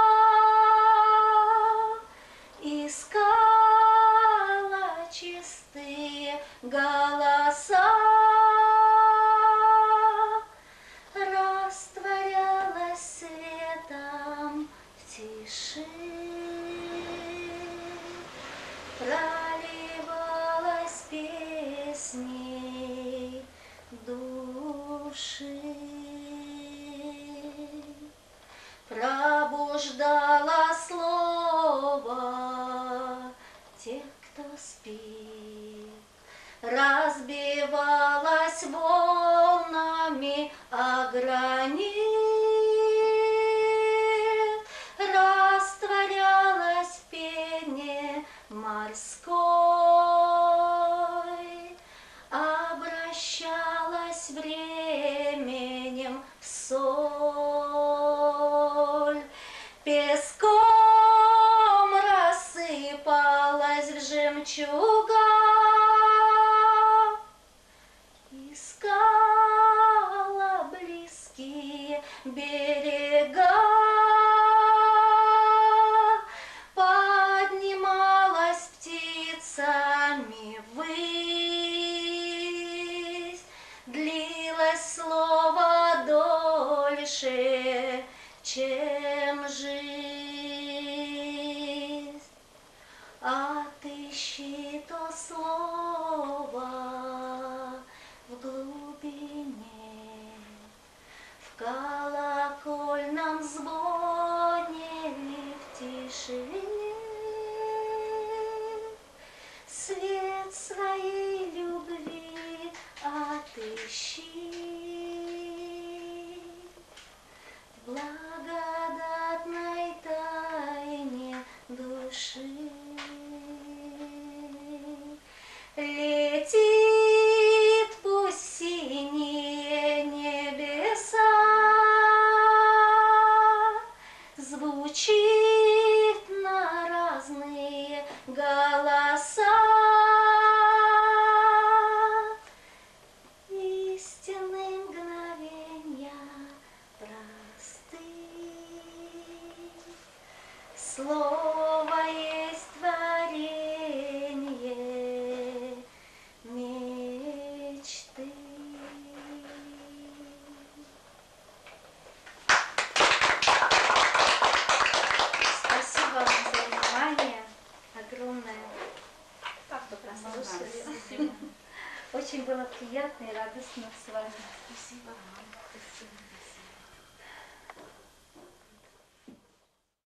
искала чистые голоса, растворялась светом в тиши, проливалась песней души, пробуждала слово тех, кто спит, разбивалась волнами о гранит, растворялась в пене морской, обращалась временем в соль, песком рассыпалась в жемчуга, искала близкие берега, поднималась птицами ввысь, длилось слово дольше, чем жизнь. Отыщи то слово в глубине, в колокольном звоне или в тишине. Слово есть творение мечты. Спасибо вам за внимание огромное. Так, Послушали. Очень было приятно и радостно с вами. Спасибо вам.